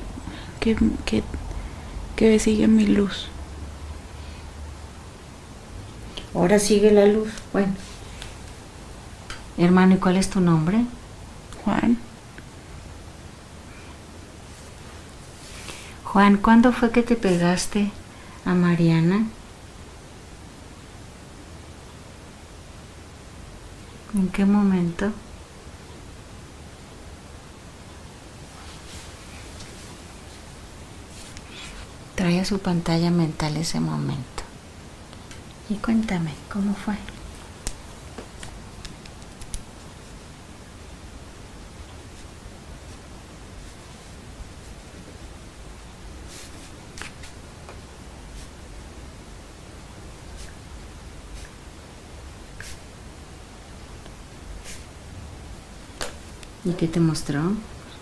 que sigue mi luz. Ahora sigue la luz. Bueno. Hermano, ¿y cuál es tu nombre? Juan. Juan, ¿cuándo fue que te pegaste a Mariana? ¿En qué momento? Trae a su pantalla mental ese momento. Y cuéntame, ¿cómo fue? ¿Y qué te mostró?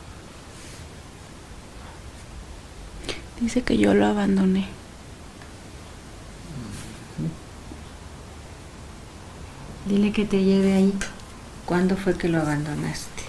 Dice que yo lo abandoné. Dile que te lleve ahí. ¿Cuándo fue que lo abandonaste?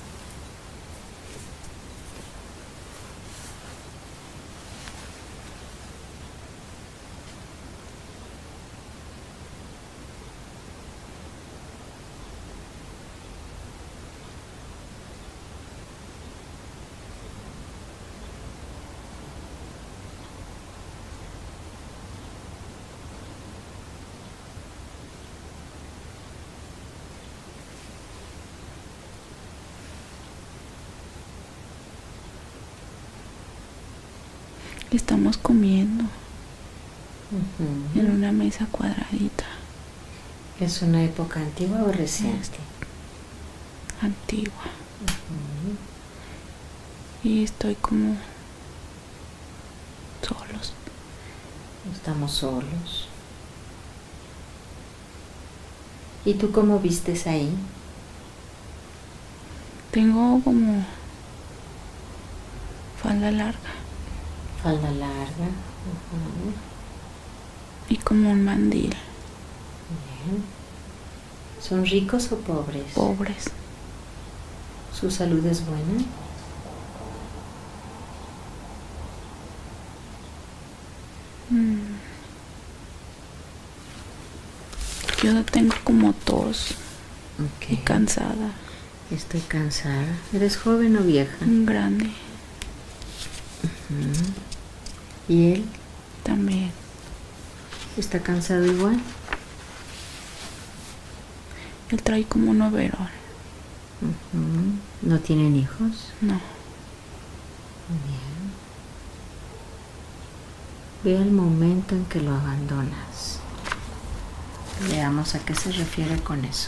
Estamos comiendo en una mesa cuadradita. ¿Es una época antigua o reciente? Antigua. Y estoy como solos. Estamos solos. ¿Y tú cómo vistes ahí? Tengo como falda larga. Falda larga. Y como un mandil. Bien. ¿Son ricos o pobres? Pobres. ¿Su salud es buena? Yo tengo como tos. Okay. Y cansada. Estoy cansada. ¿Eres joven o vieja? Grande. ¿Y él? También. ¿Está cansado igual? Él trae como un overol. ¿No tienen hijos? No. Bien. Ve el momento en que lo abandonas. Veamos a qué se refiere con eso.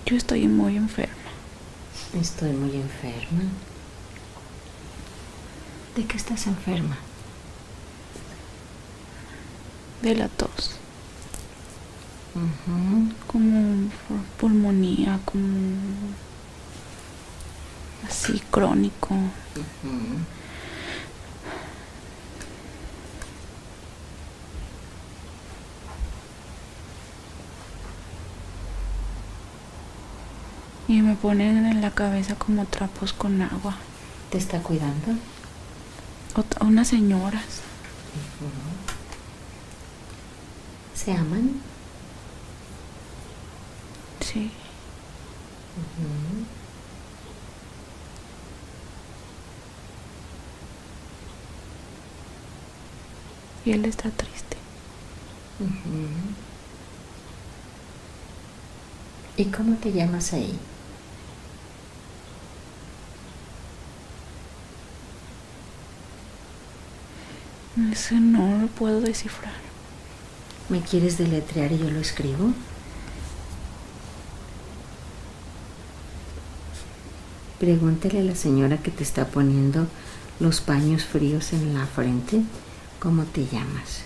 Yo estoy muy enferma. Estoy muy enferma. ¿De qué estás enferma? De la tos. Como pulmonía, como así crónico. Y me ponen en la cabeza como trapos con agua. ¿Te está cuidando? Unas señoras. ¿Se aman? Sí. Y él está triste. ¿Y cómo te llamas ahí? Eso no lo puedo descifrar. ¿Me quieres deletrear y yo lo escribo? Pregúntale a la señora que te está poniendo los paños fríos en la frente, ¿cómo te llamas?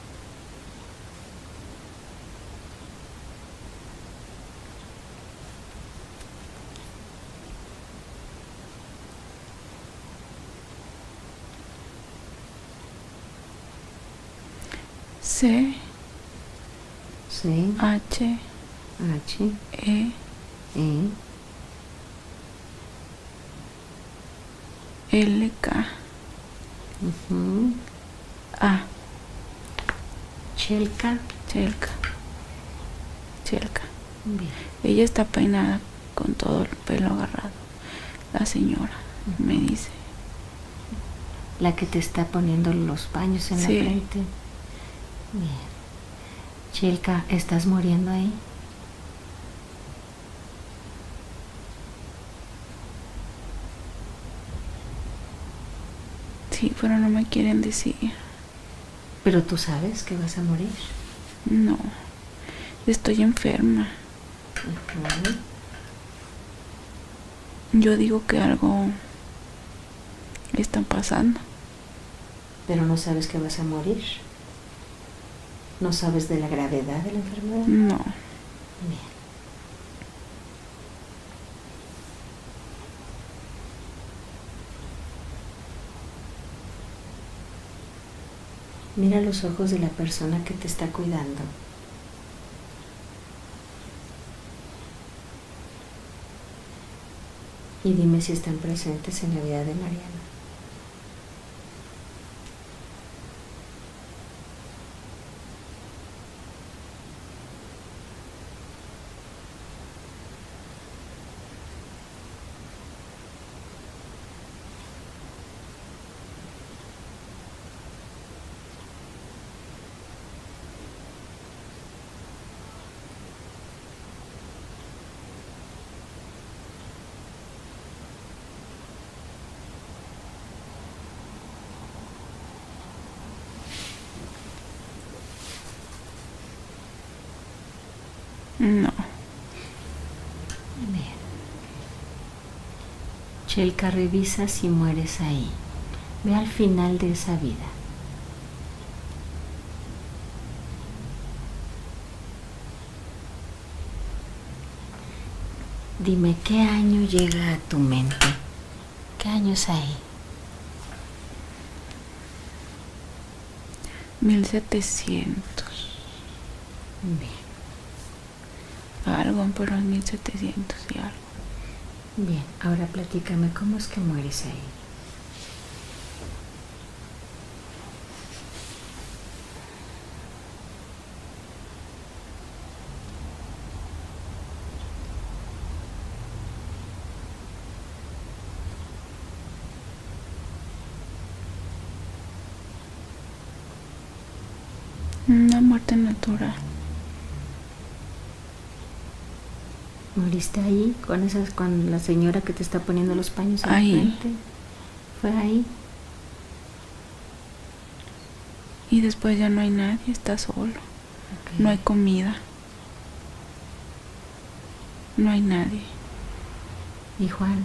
C C H H E E L K A. Chelka. Chelka. Bien. Ella está peinada con todo el pelo agarrado. La señora me dice. La que te está poniendo los paños en Sí. la frente. Bien. Chelka, ¿estás muriendo ahí? Sí, pero no me quieren decir. Pero tú sabes que vas a morir. No, estoy enferma. Yo digo que algo está pasando. Pero no sabes que vas a morir. ¿No sabes de la gravedad de la enfermedad? No. Bien. Mira los ojos de la persona que te está cuidando. Y dime si están presentes en la vida de Mariana. No. Bien. Chelka, revisa si mueres ahí. Ve al final de esa vida. Dime, ¿qué año llega a tu mente? ¿Qué año es ahí? 1700. Bien. Algo, pero es 1700 y algo. Bien, ahora platícame, ¿cómo es que mueres ahí? Una muerte natural. ¿Moriste ahí con la señora que te está poniendo los paños en Ahí. la frente? ¿Fue ahí? Y después ya no hay nadie, está solo. Okay. No hay comida. No hay nadie. ¿Y Juan?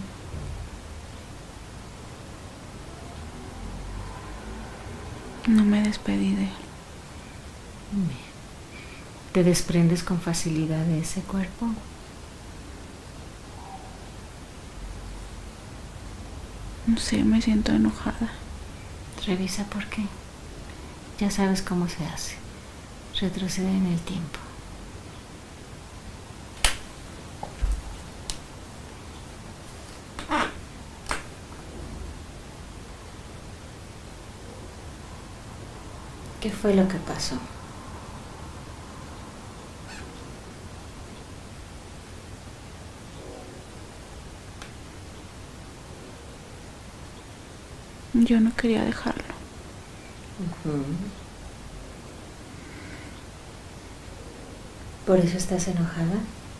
No me despedí de él. Bien. ¿Te desprendes con facilidad de ese cuerpo? No sé, me siento enojada. Revisa por qué. Ya sabes cómo se hace. Retroceder en el tiempo. ¿Qué fue lo que pasó? Yo no quería dejarlo. ¿Por eso estás enojada?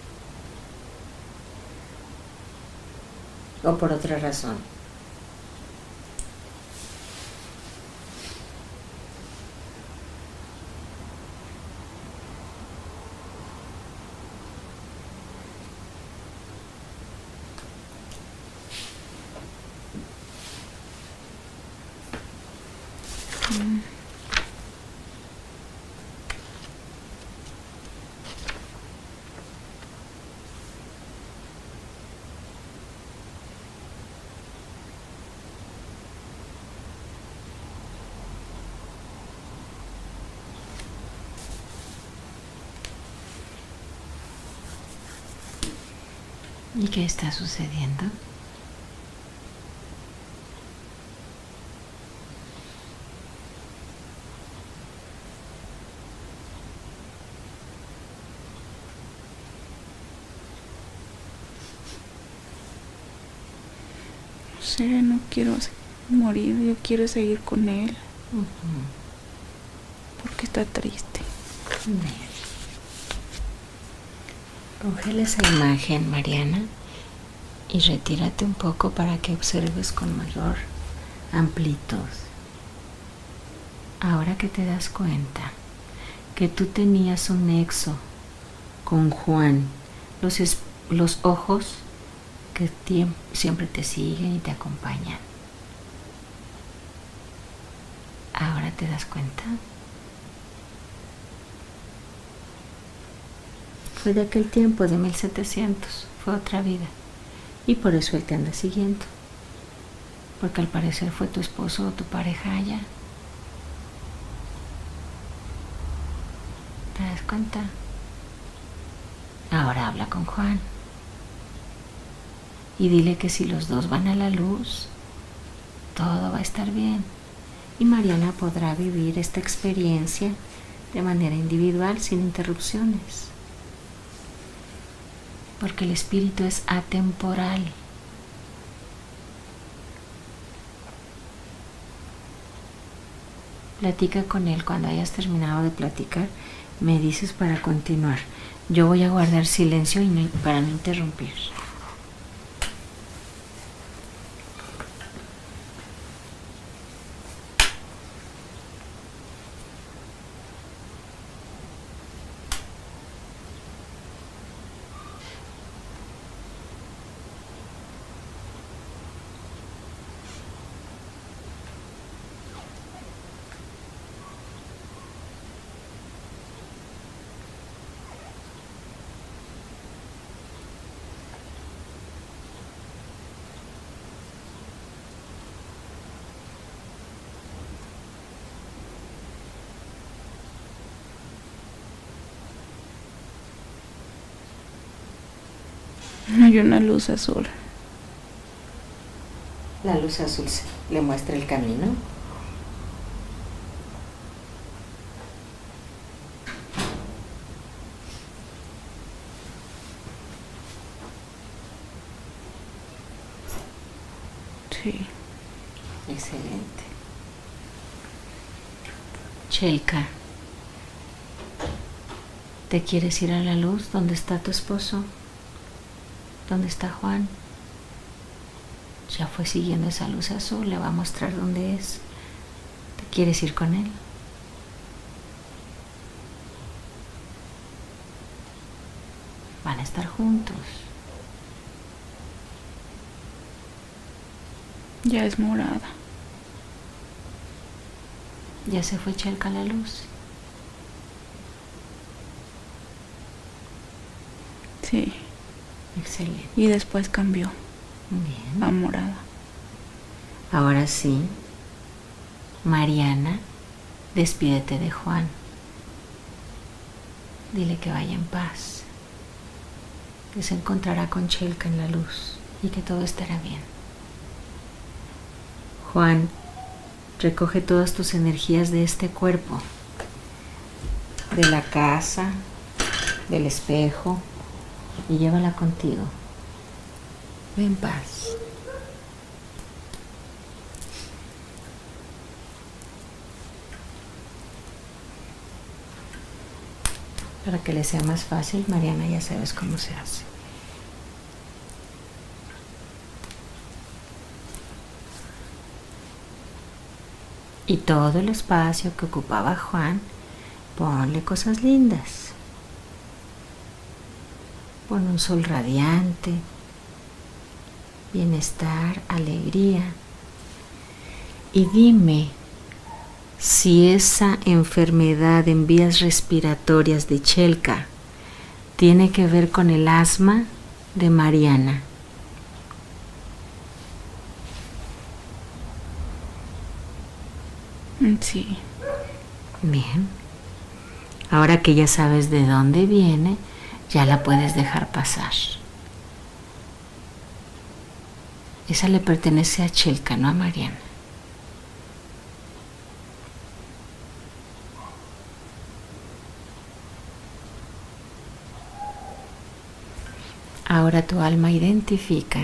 ¿O por otra razón? ¿Y qué está sucediendo? No sé, no quiero morir, yo quiero seguir con él. Porque está triste. Bien. Congela esa imagen, Mariana, y retírate un poco para que observes con mayor amplitud. Ahora que te das cuenta que tú tenías un nexo con Juan, los ojos que siempre te siguen y te acompañan. Ahora te das cuenta. Fue de aquel tiempo de 1700, fue otra vida. Y por eso él te anda siguiendo. Porque al parecer fue tu esposo o tu pareja allá. ¿Te das cuenta? Ahora habla con Juan. Y dile que si los dos van a la luz, todo va a estar bien. Y Mariana podrá vivir esta experiencia de manera individual, sin interrupciones. Porque el espíritu es atemporal. Platica con él. Cuando hayas terminado de platicar, me dices para continuar. Yo voy a guardar silencio para no interrumpir. Hay una luz azul. La luz azul le muestra el camino. Sí. Excelente. Chelka, ¿te quieres ir a la luz? ¿Dónde está tu esposo? ¿Dónde está Juan? Ya fue siguiendo esa luz azul, le va a mostrar dónde es. ¿Te quieres ir con él? Van a estar juntos. Ya es morada. Ya se fue Chelka a la luz. Sí. Excelente. Y después cambió Bien. a morada. Ahora sí, Mariana, despídete de Juan. Dile que vaya en paz, que se encontrará con Chelka en la luz y que todo estará bien. Juan, recoge todas tus energías de este cuerpo, de la casa, del espejo, y llévala contigo. Ve en paz. Para que le sea más fácil, Mariana, ya sabes cómo se hace. Y todo el espacio que ocupaba Juan, ponle cosas lindas. Pon un sol radiante, bienestar, alegría. Y dime si esa enfermedad en vías respiratorias de Chelka tiene que ver con el asma de Mariana. Sí. Bien. Ahora que ya sabes de dónde viene, ya la puedes dejar pasar. Esa le pertenece a Chelka, no a Mariana. Ahora tu alma identifica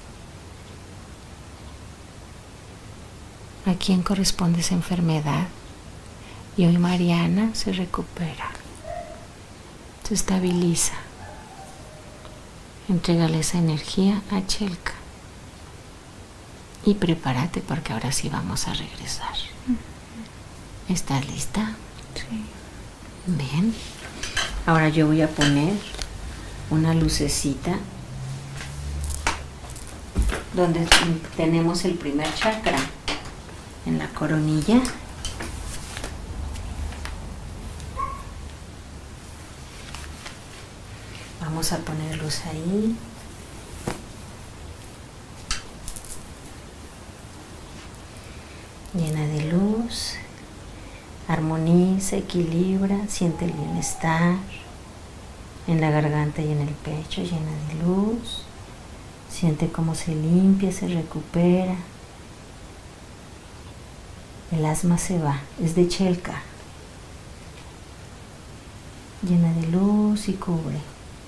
a quién corresponde esa enfermedad y hoy Mariana se recupera, se estabiliza. Entrégale esa energía a Chelka y prepárate porque ahora sí vamos a regresar. ¿Estás lista? Sí. Bien. Ahora yo voy a poner una lucecita donde tenemos el primer chakra, en la coronilla. Vamos a poner luz ahí. Llena de luz, armoniza, equilibra, siente el bienestar en la garganta y en el pecho, llena de luz. Siente cómo se limpia, se recupera. El asma se va, es de Chelka. Llena de luz y cubre.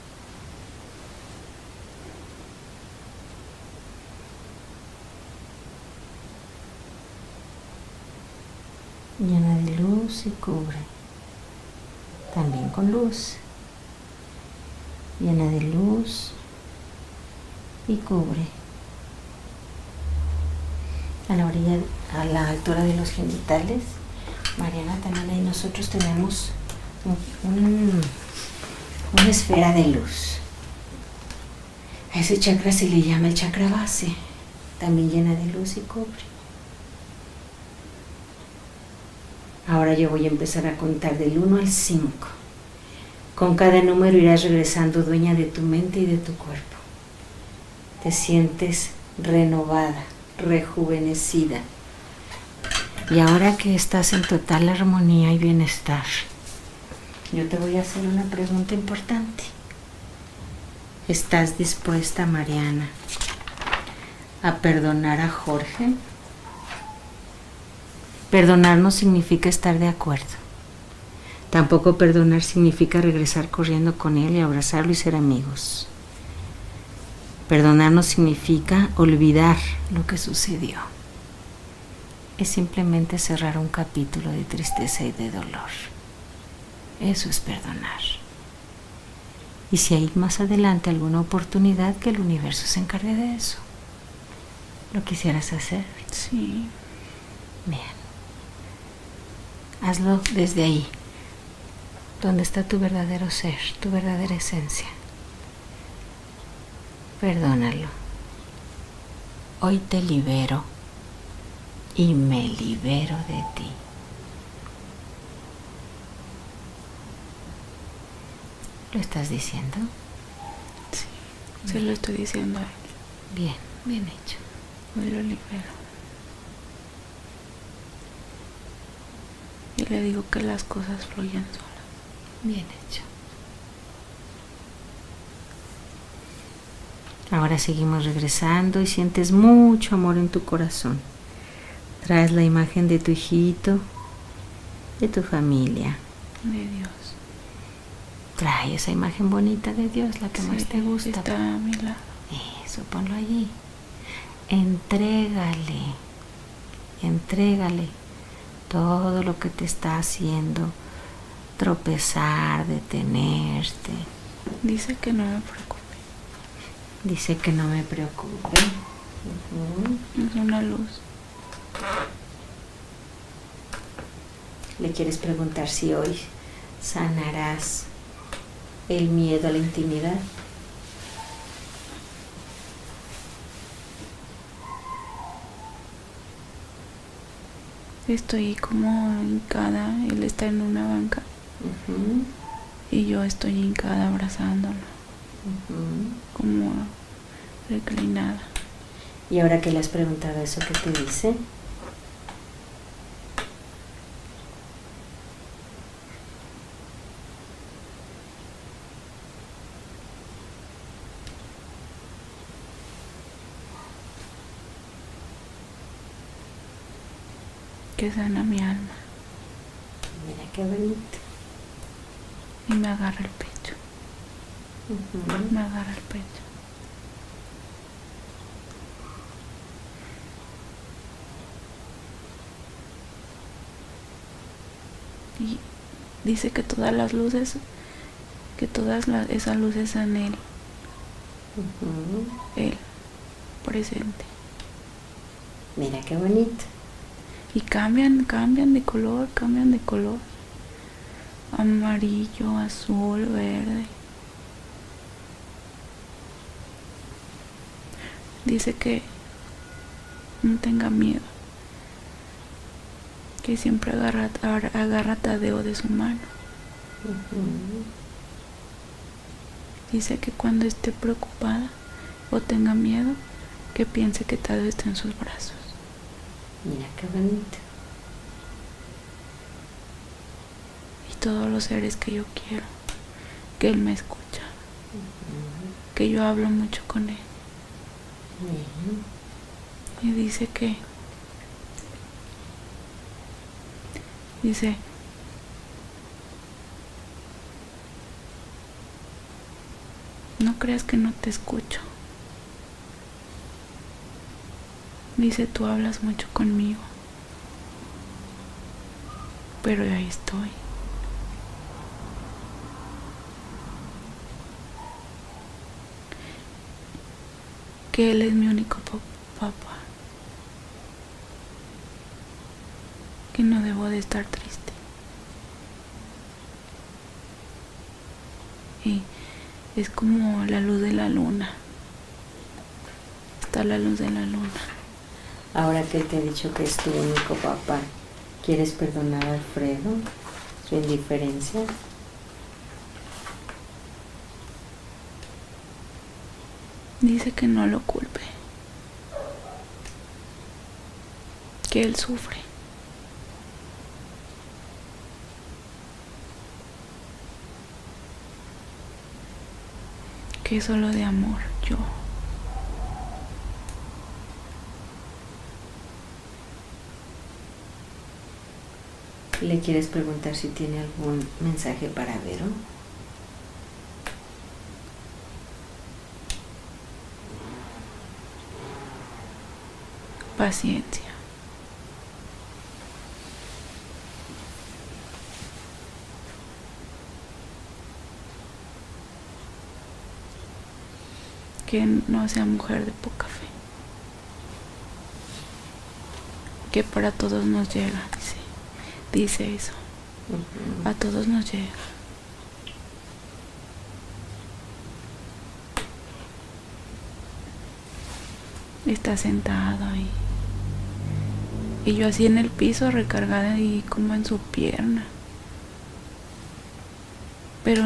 Llena de luz y cubre. También con luz. Llena de luz y cubre. A la orilla, a la altura de los genitales, Mariana, también ahí nosotros tenemos una esfera de luz. A ese chakra se le llama el chakra base, también llena de luz y cubre. Ahora yo voy a empezar a contar del 1 al 5. Con cada número irás regresando dueña de tu mente y de tu cuerpo. Te sientes renovada, rejuvenecida. Y ahora que estás en total armonía y bienestar, yo te voy a hacer una pregunta importante. ¿Estás dispuesta, Mariana, a perdonar a Jorge? Perdonar no significa estar de acuerdo. Tampoco perdonar significa regresar corriendo con él y abrazarlo y ser amigos. Perdonar no significa olvidar lo que sucedió. Es simplemente cerrar un capítulo de tristeza y de dolor. Eso es perdonar. Y si hay más adelante alguna oportunidad, que el universo se encargue de eso. ¿Lo quisieras hacer? Sí. Bien. Hazlo desde ahí, donde está tu verdadero ser, tu verdadera esencia. Perdónalo. Hoy te libero y me libero de ti. ¿Lo estás diciendo? Sí, se lo estoy diciendo a él. Bien, bien hecho. Hoy lo libero. Y le digo que las cosas fluyen solas. Bien hecho. Ahora seguimos regresando y sientes mucho amor en tu corazón. Traes la imagen de tu hijito, de tu familia. De Dios. Trae esa imagen bonita de Dios, la que más te gusta. Está a mi lado. Eso, ponlo allí. Entrégale todo lo que te está haciendo tropezar, detenerte. Dice que no me preocupe. Dice que no me preocupe. Es una luz. ¿Le quieres preguntar si hoy sanarás el miedo a la intimidad? Estoy como hincada, él está en una banca y yo estoy hincada abrazándolo, como reclinada. ¿Y ahora que le has preguntado eso, qué te dice? Que sana mi alma. Mira qué bonito. Y me agarra el pecho. Me agarra el pecho. Y dice que todas las luces, esas luces son él. Él, presente. Mira qué bonito. Y cambian de color. Amarillo, azul, verde. Dice que no tenga miedo. Que siempre agarra a Tadeo de su mano. Dice que cuando esté preocupada o tenga miedo, que piense que Tadeo está en sus brazos. Mira qué bonito. Y todos los seres que yo quiero, que él me escucha, que yo hablo mucho con él. Y dice no creas que no te escucho. Dice, tú hablas mucho conmigo, pero ahí estoy. Que él es mi único papá. Que no debo de estar triste. Y es como la luz de la luna. Está la luz de la luna. Ahora que él te ha dicho que es tu único papá, ¿quieres perdonar a Alfredo su indiferencia? Dice que no lo culpe, que él sufre, que es solo de amor, yo. ¿Le quieres preguntar si tiene algún mensaje para Vero? Paciencia. Que no sea mujer de poca fe. Que para todos nos llega, dice eso. A todos nos llega. Está sentado ahí. Y yo así en el piso, recargada ahí como en su pierna. Pero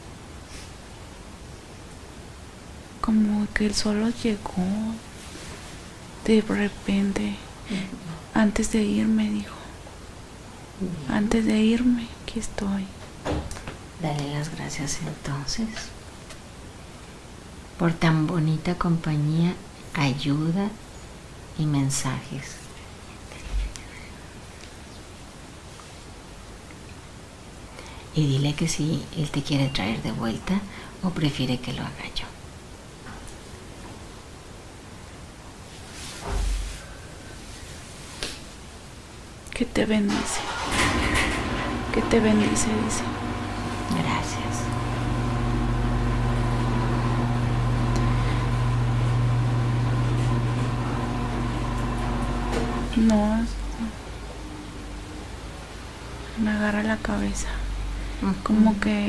como que él solo llegó de repente. Antes de irme, dijo. Antes de irme, aquí estoy. Dale las gracias entonces por tan bonita compañía, ayuda y mensajes. Y dile que si él te quiere traer de vuelta o prefiere que lo haga yo. Que te bendice. Que te bendice, dice. Gracias. No, me agarra la cabeza. Como que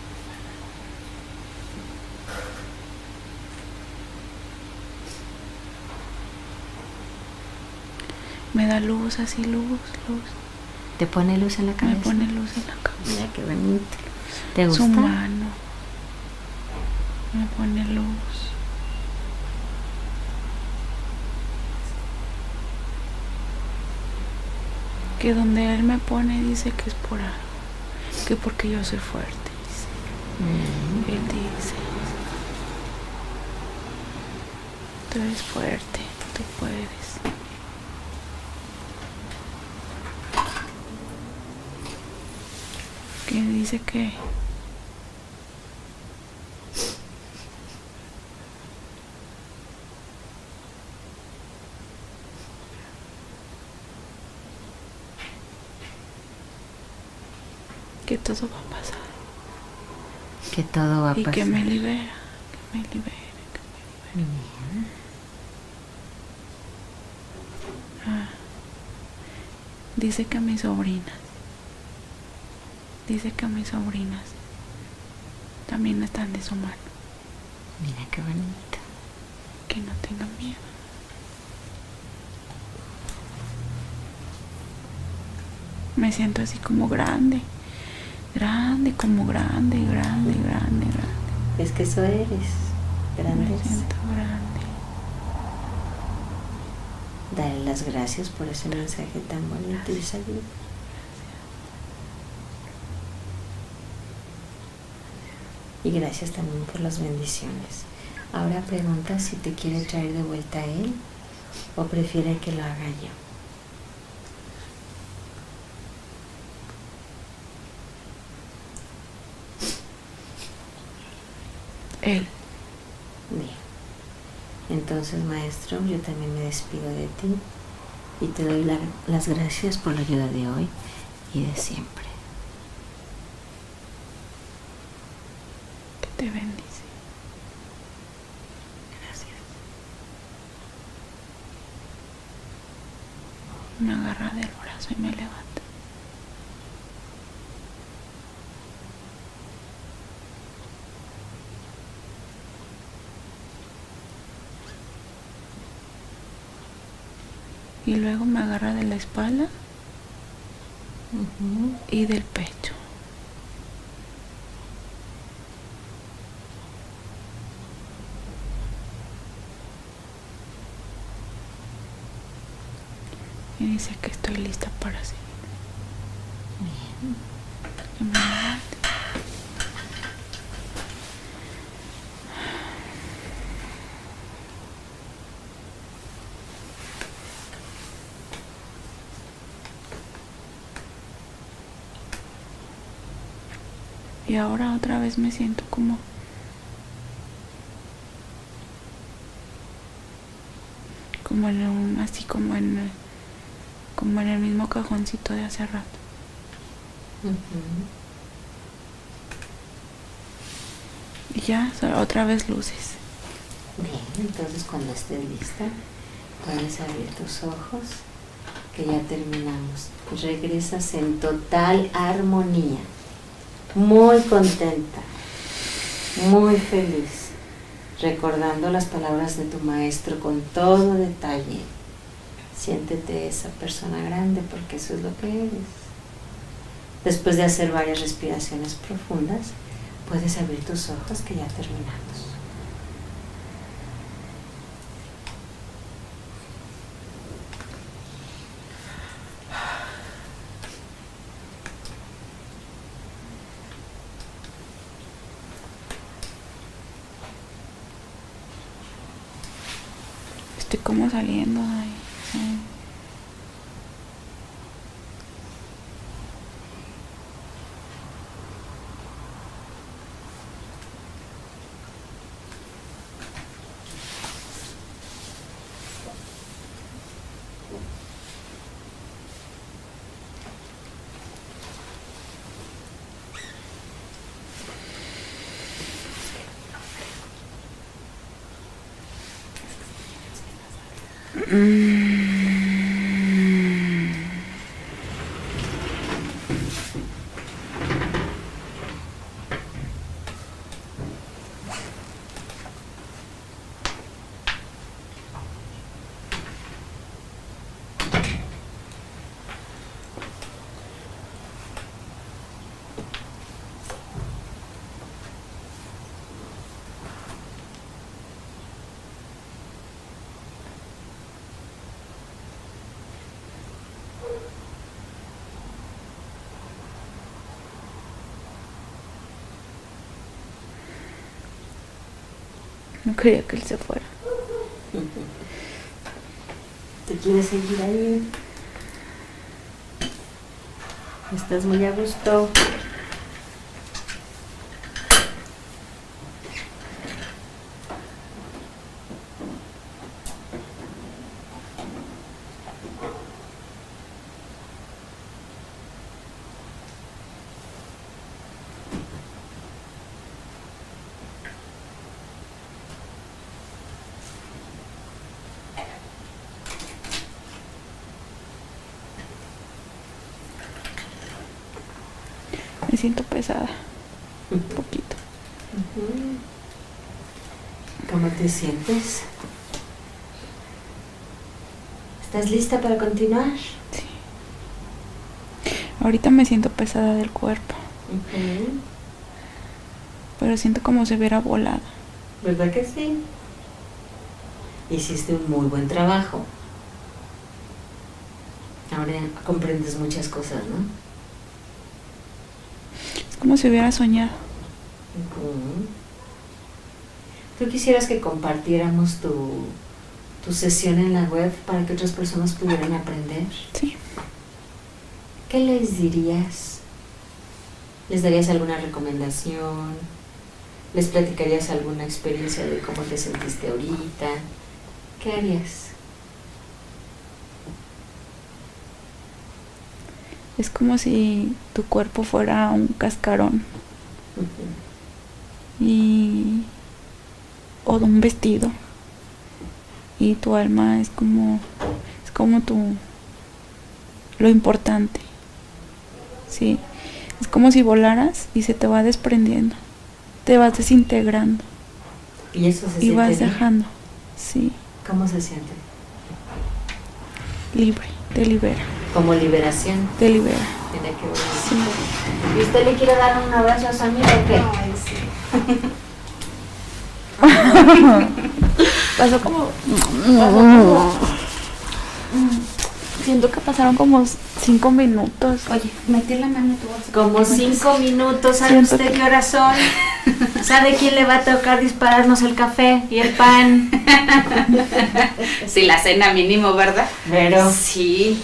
me da luz, así luz. ¿Te pone luz en la cabeza? Me pone luz en la cabeza. Mira qué bonito. ¿Te gusta? Su mano me pone luz. Que donde él me pone dice que es por algo, que porque yo soy fuerte, dice. Él dice, tú eres fuerte, tú puedes. Que dice que todo va a pasar. Que todo va a y pasar. Que me libera, que me libere. Dice que a mis sobrinas también están de su mano. Mira qué bonito. Que no tengan miedo. Me siento así como grande, como grande. Es que eso eres, grande. Me siento grande. Dale las gracias por ese mensaje tan bonito y esa ayuda. Y gracias también por las bendiciones. Ahora pregunta si te quiere traer de vuelta a él o prefiere que lo haga yo. Él. Bien. Entonces, maestro, yo también me despido de ti y te doy las gracias por la ayuda de hoy y de siempre. Que te bendice. Gracias. Me agarra del brazo y me levanta. Y luego me agarra de la espalda y del pecho. Y dice que estoy lista para seguir. Bien. Que me levante. Y ahora otra vez me siento como en un, así como en el mismo cajoncito de hace rato. Y ya, otra vez luces. Bien, entonces cuando estés lista, puedes abrir tus ojos, que ya terminamos. Regresas en total armonía, muy contenta, muy feliz. recordando las palabras de tu maestro con todo detalle. Siéntete esa persona grande porque eso es lo que eres. Después de hacer varias respiraciones profundas, puedes abrir tus ojos que ya terminamos. Estoy como saliendo de ahí. Sí. No quería que él se fuera. ¿Te quieres seguir ahí? Estás muy a gusto. Me siento pesada. Un poquito. ¿Cómo te sientes? ¿Estás lista para continuar? Sí. Ahorita me siento pesada del cuerpo. Pero siento como si hubiera volado. ¿Verdad que sí? Hiciste un muy buen trabajo. Ahora comprendes muchas cosas, ¿no? Es como si hubiera soñado. ¿Tú quisieras que compartiéramos tu sesión en la web para que otras personas pudieran aprender? Sí. ¿Qué les dirías? ¿Les darías alguna recomendación? ¿Les platicarías alguna experiencia de cómo te sentiste ahorita? ¿Qué harías? Es como si tu cuerpo fuera un cascarón. O de un vestido. Y tu alma es como lo importante. Sí. Es como si volaras y se te va desprendiendo. Te vas desintegrando. ¿Y eso se siente y vas bien? dejando. Sí. ¿Cómo se siente? Libre. Te libera. Como liberación. Te libera. Tiene que ver. Sí. ¿Y usted le quiere dar un abrazo a su amigo o qué? Ay, sí. Pasó como... Siento que pasaron como 5 minutos. Oye, metí la mano en tu bolsa. Como 5 minutos. ¿Sabe Siento usted que- qué horas son? ¿Sabe quién le va a tocar dispararnos el café y el pan? Sí, la cena mínimo, ¿verdad? Pero... Sí.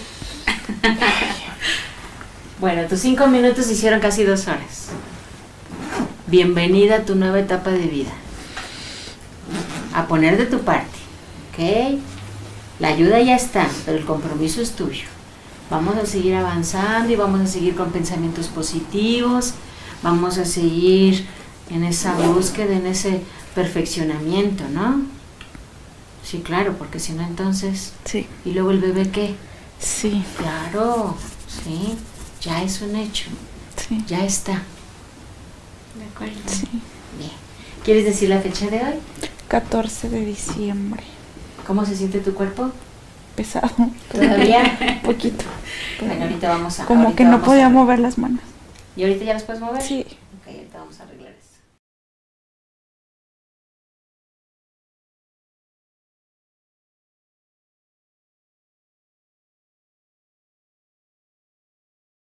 Bueno, tus 5 minutos hicieron casi 2 horas. Bienvenida a tu nueva etapa de vida. A poner de tu parte, ¿ok? La ayuda ya está, pero el compromiso es tuyo. Vamos a seguir avanzando y vamos a seguir con pensamientos positivos. Vamos a seguir en esa búsqueda, en ese perfeccionamiento, ¿no? Sí, claro, porque si no entonces... Sí. ¿Y luego el bebé qué? Sí. Claro, sí, ya es un hecho, Sí. ya está. De acuerdo. Sí. Bien. ¿Quieres decir la fecha de hoy? 14 de diciembre. ¿Cómo se siente tu cuerpo? Pesado. ¿Todavía? Poquito. Bueno, ahorita vamos a... Como ahorita que no vamos podía a- mover las manos. ¿Y ahorita ya las puedes mover? Sí. Ok, ahorita vamos a arreglar.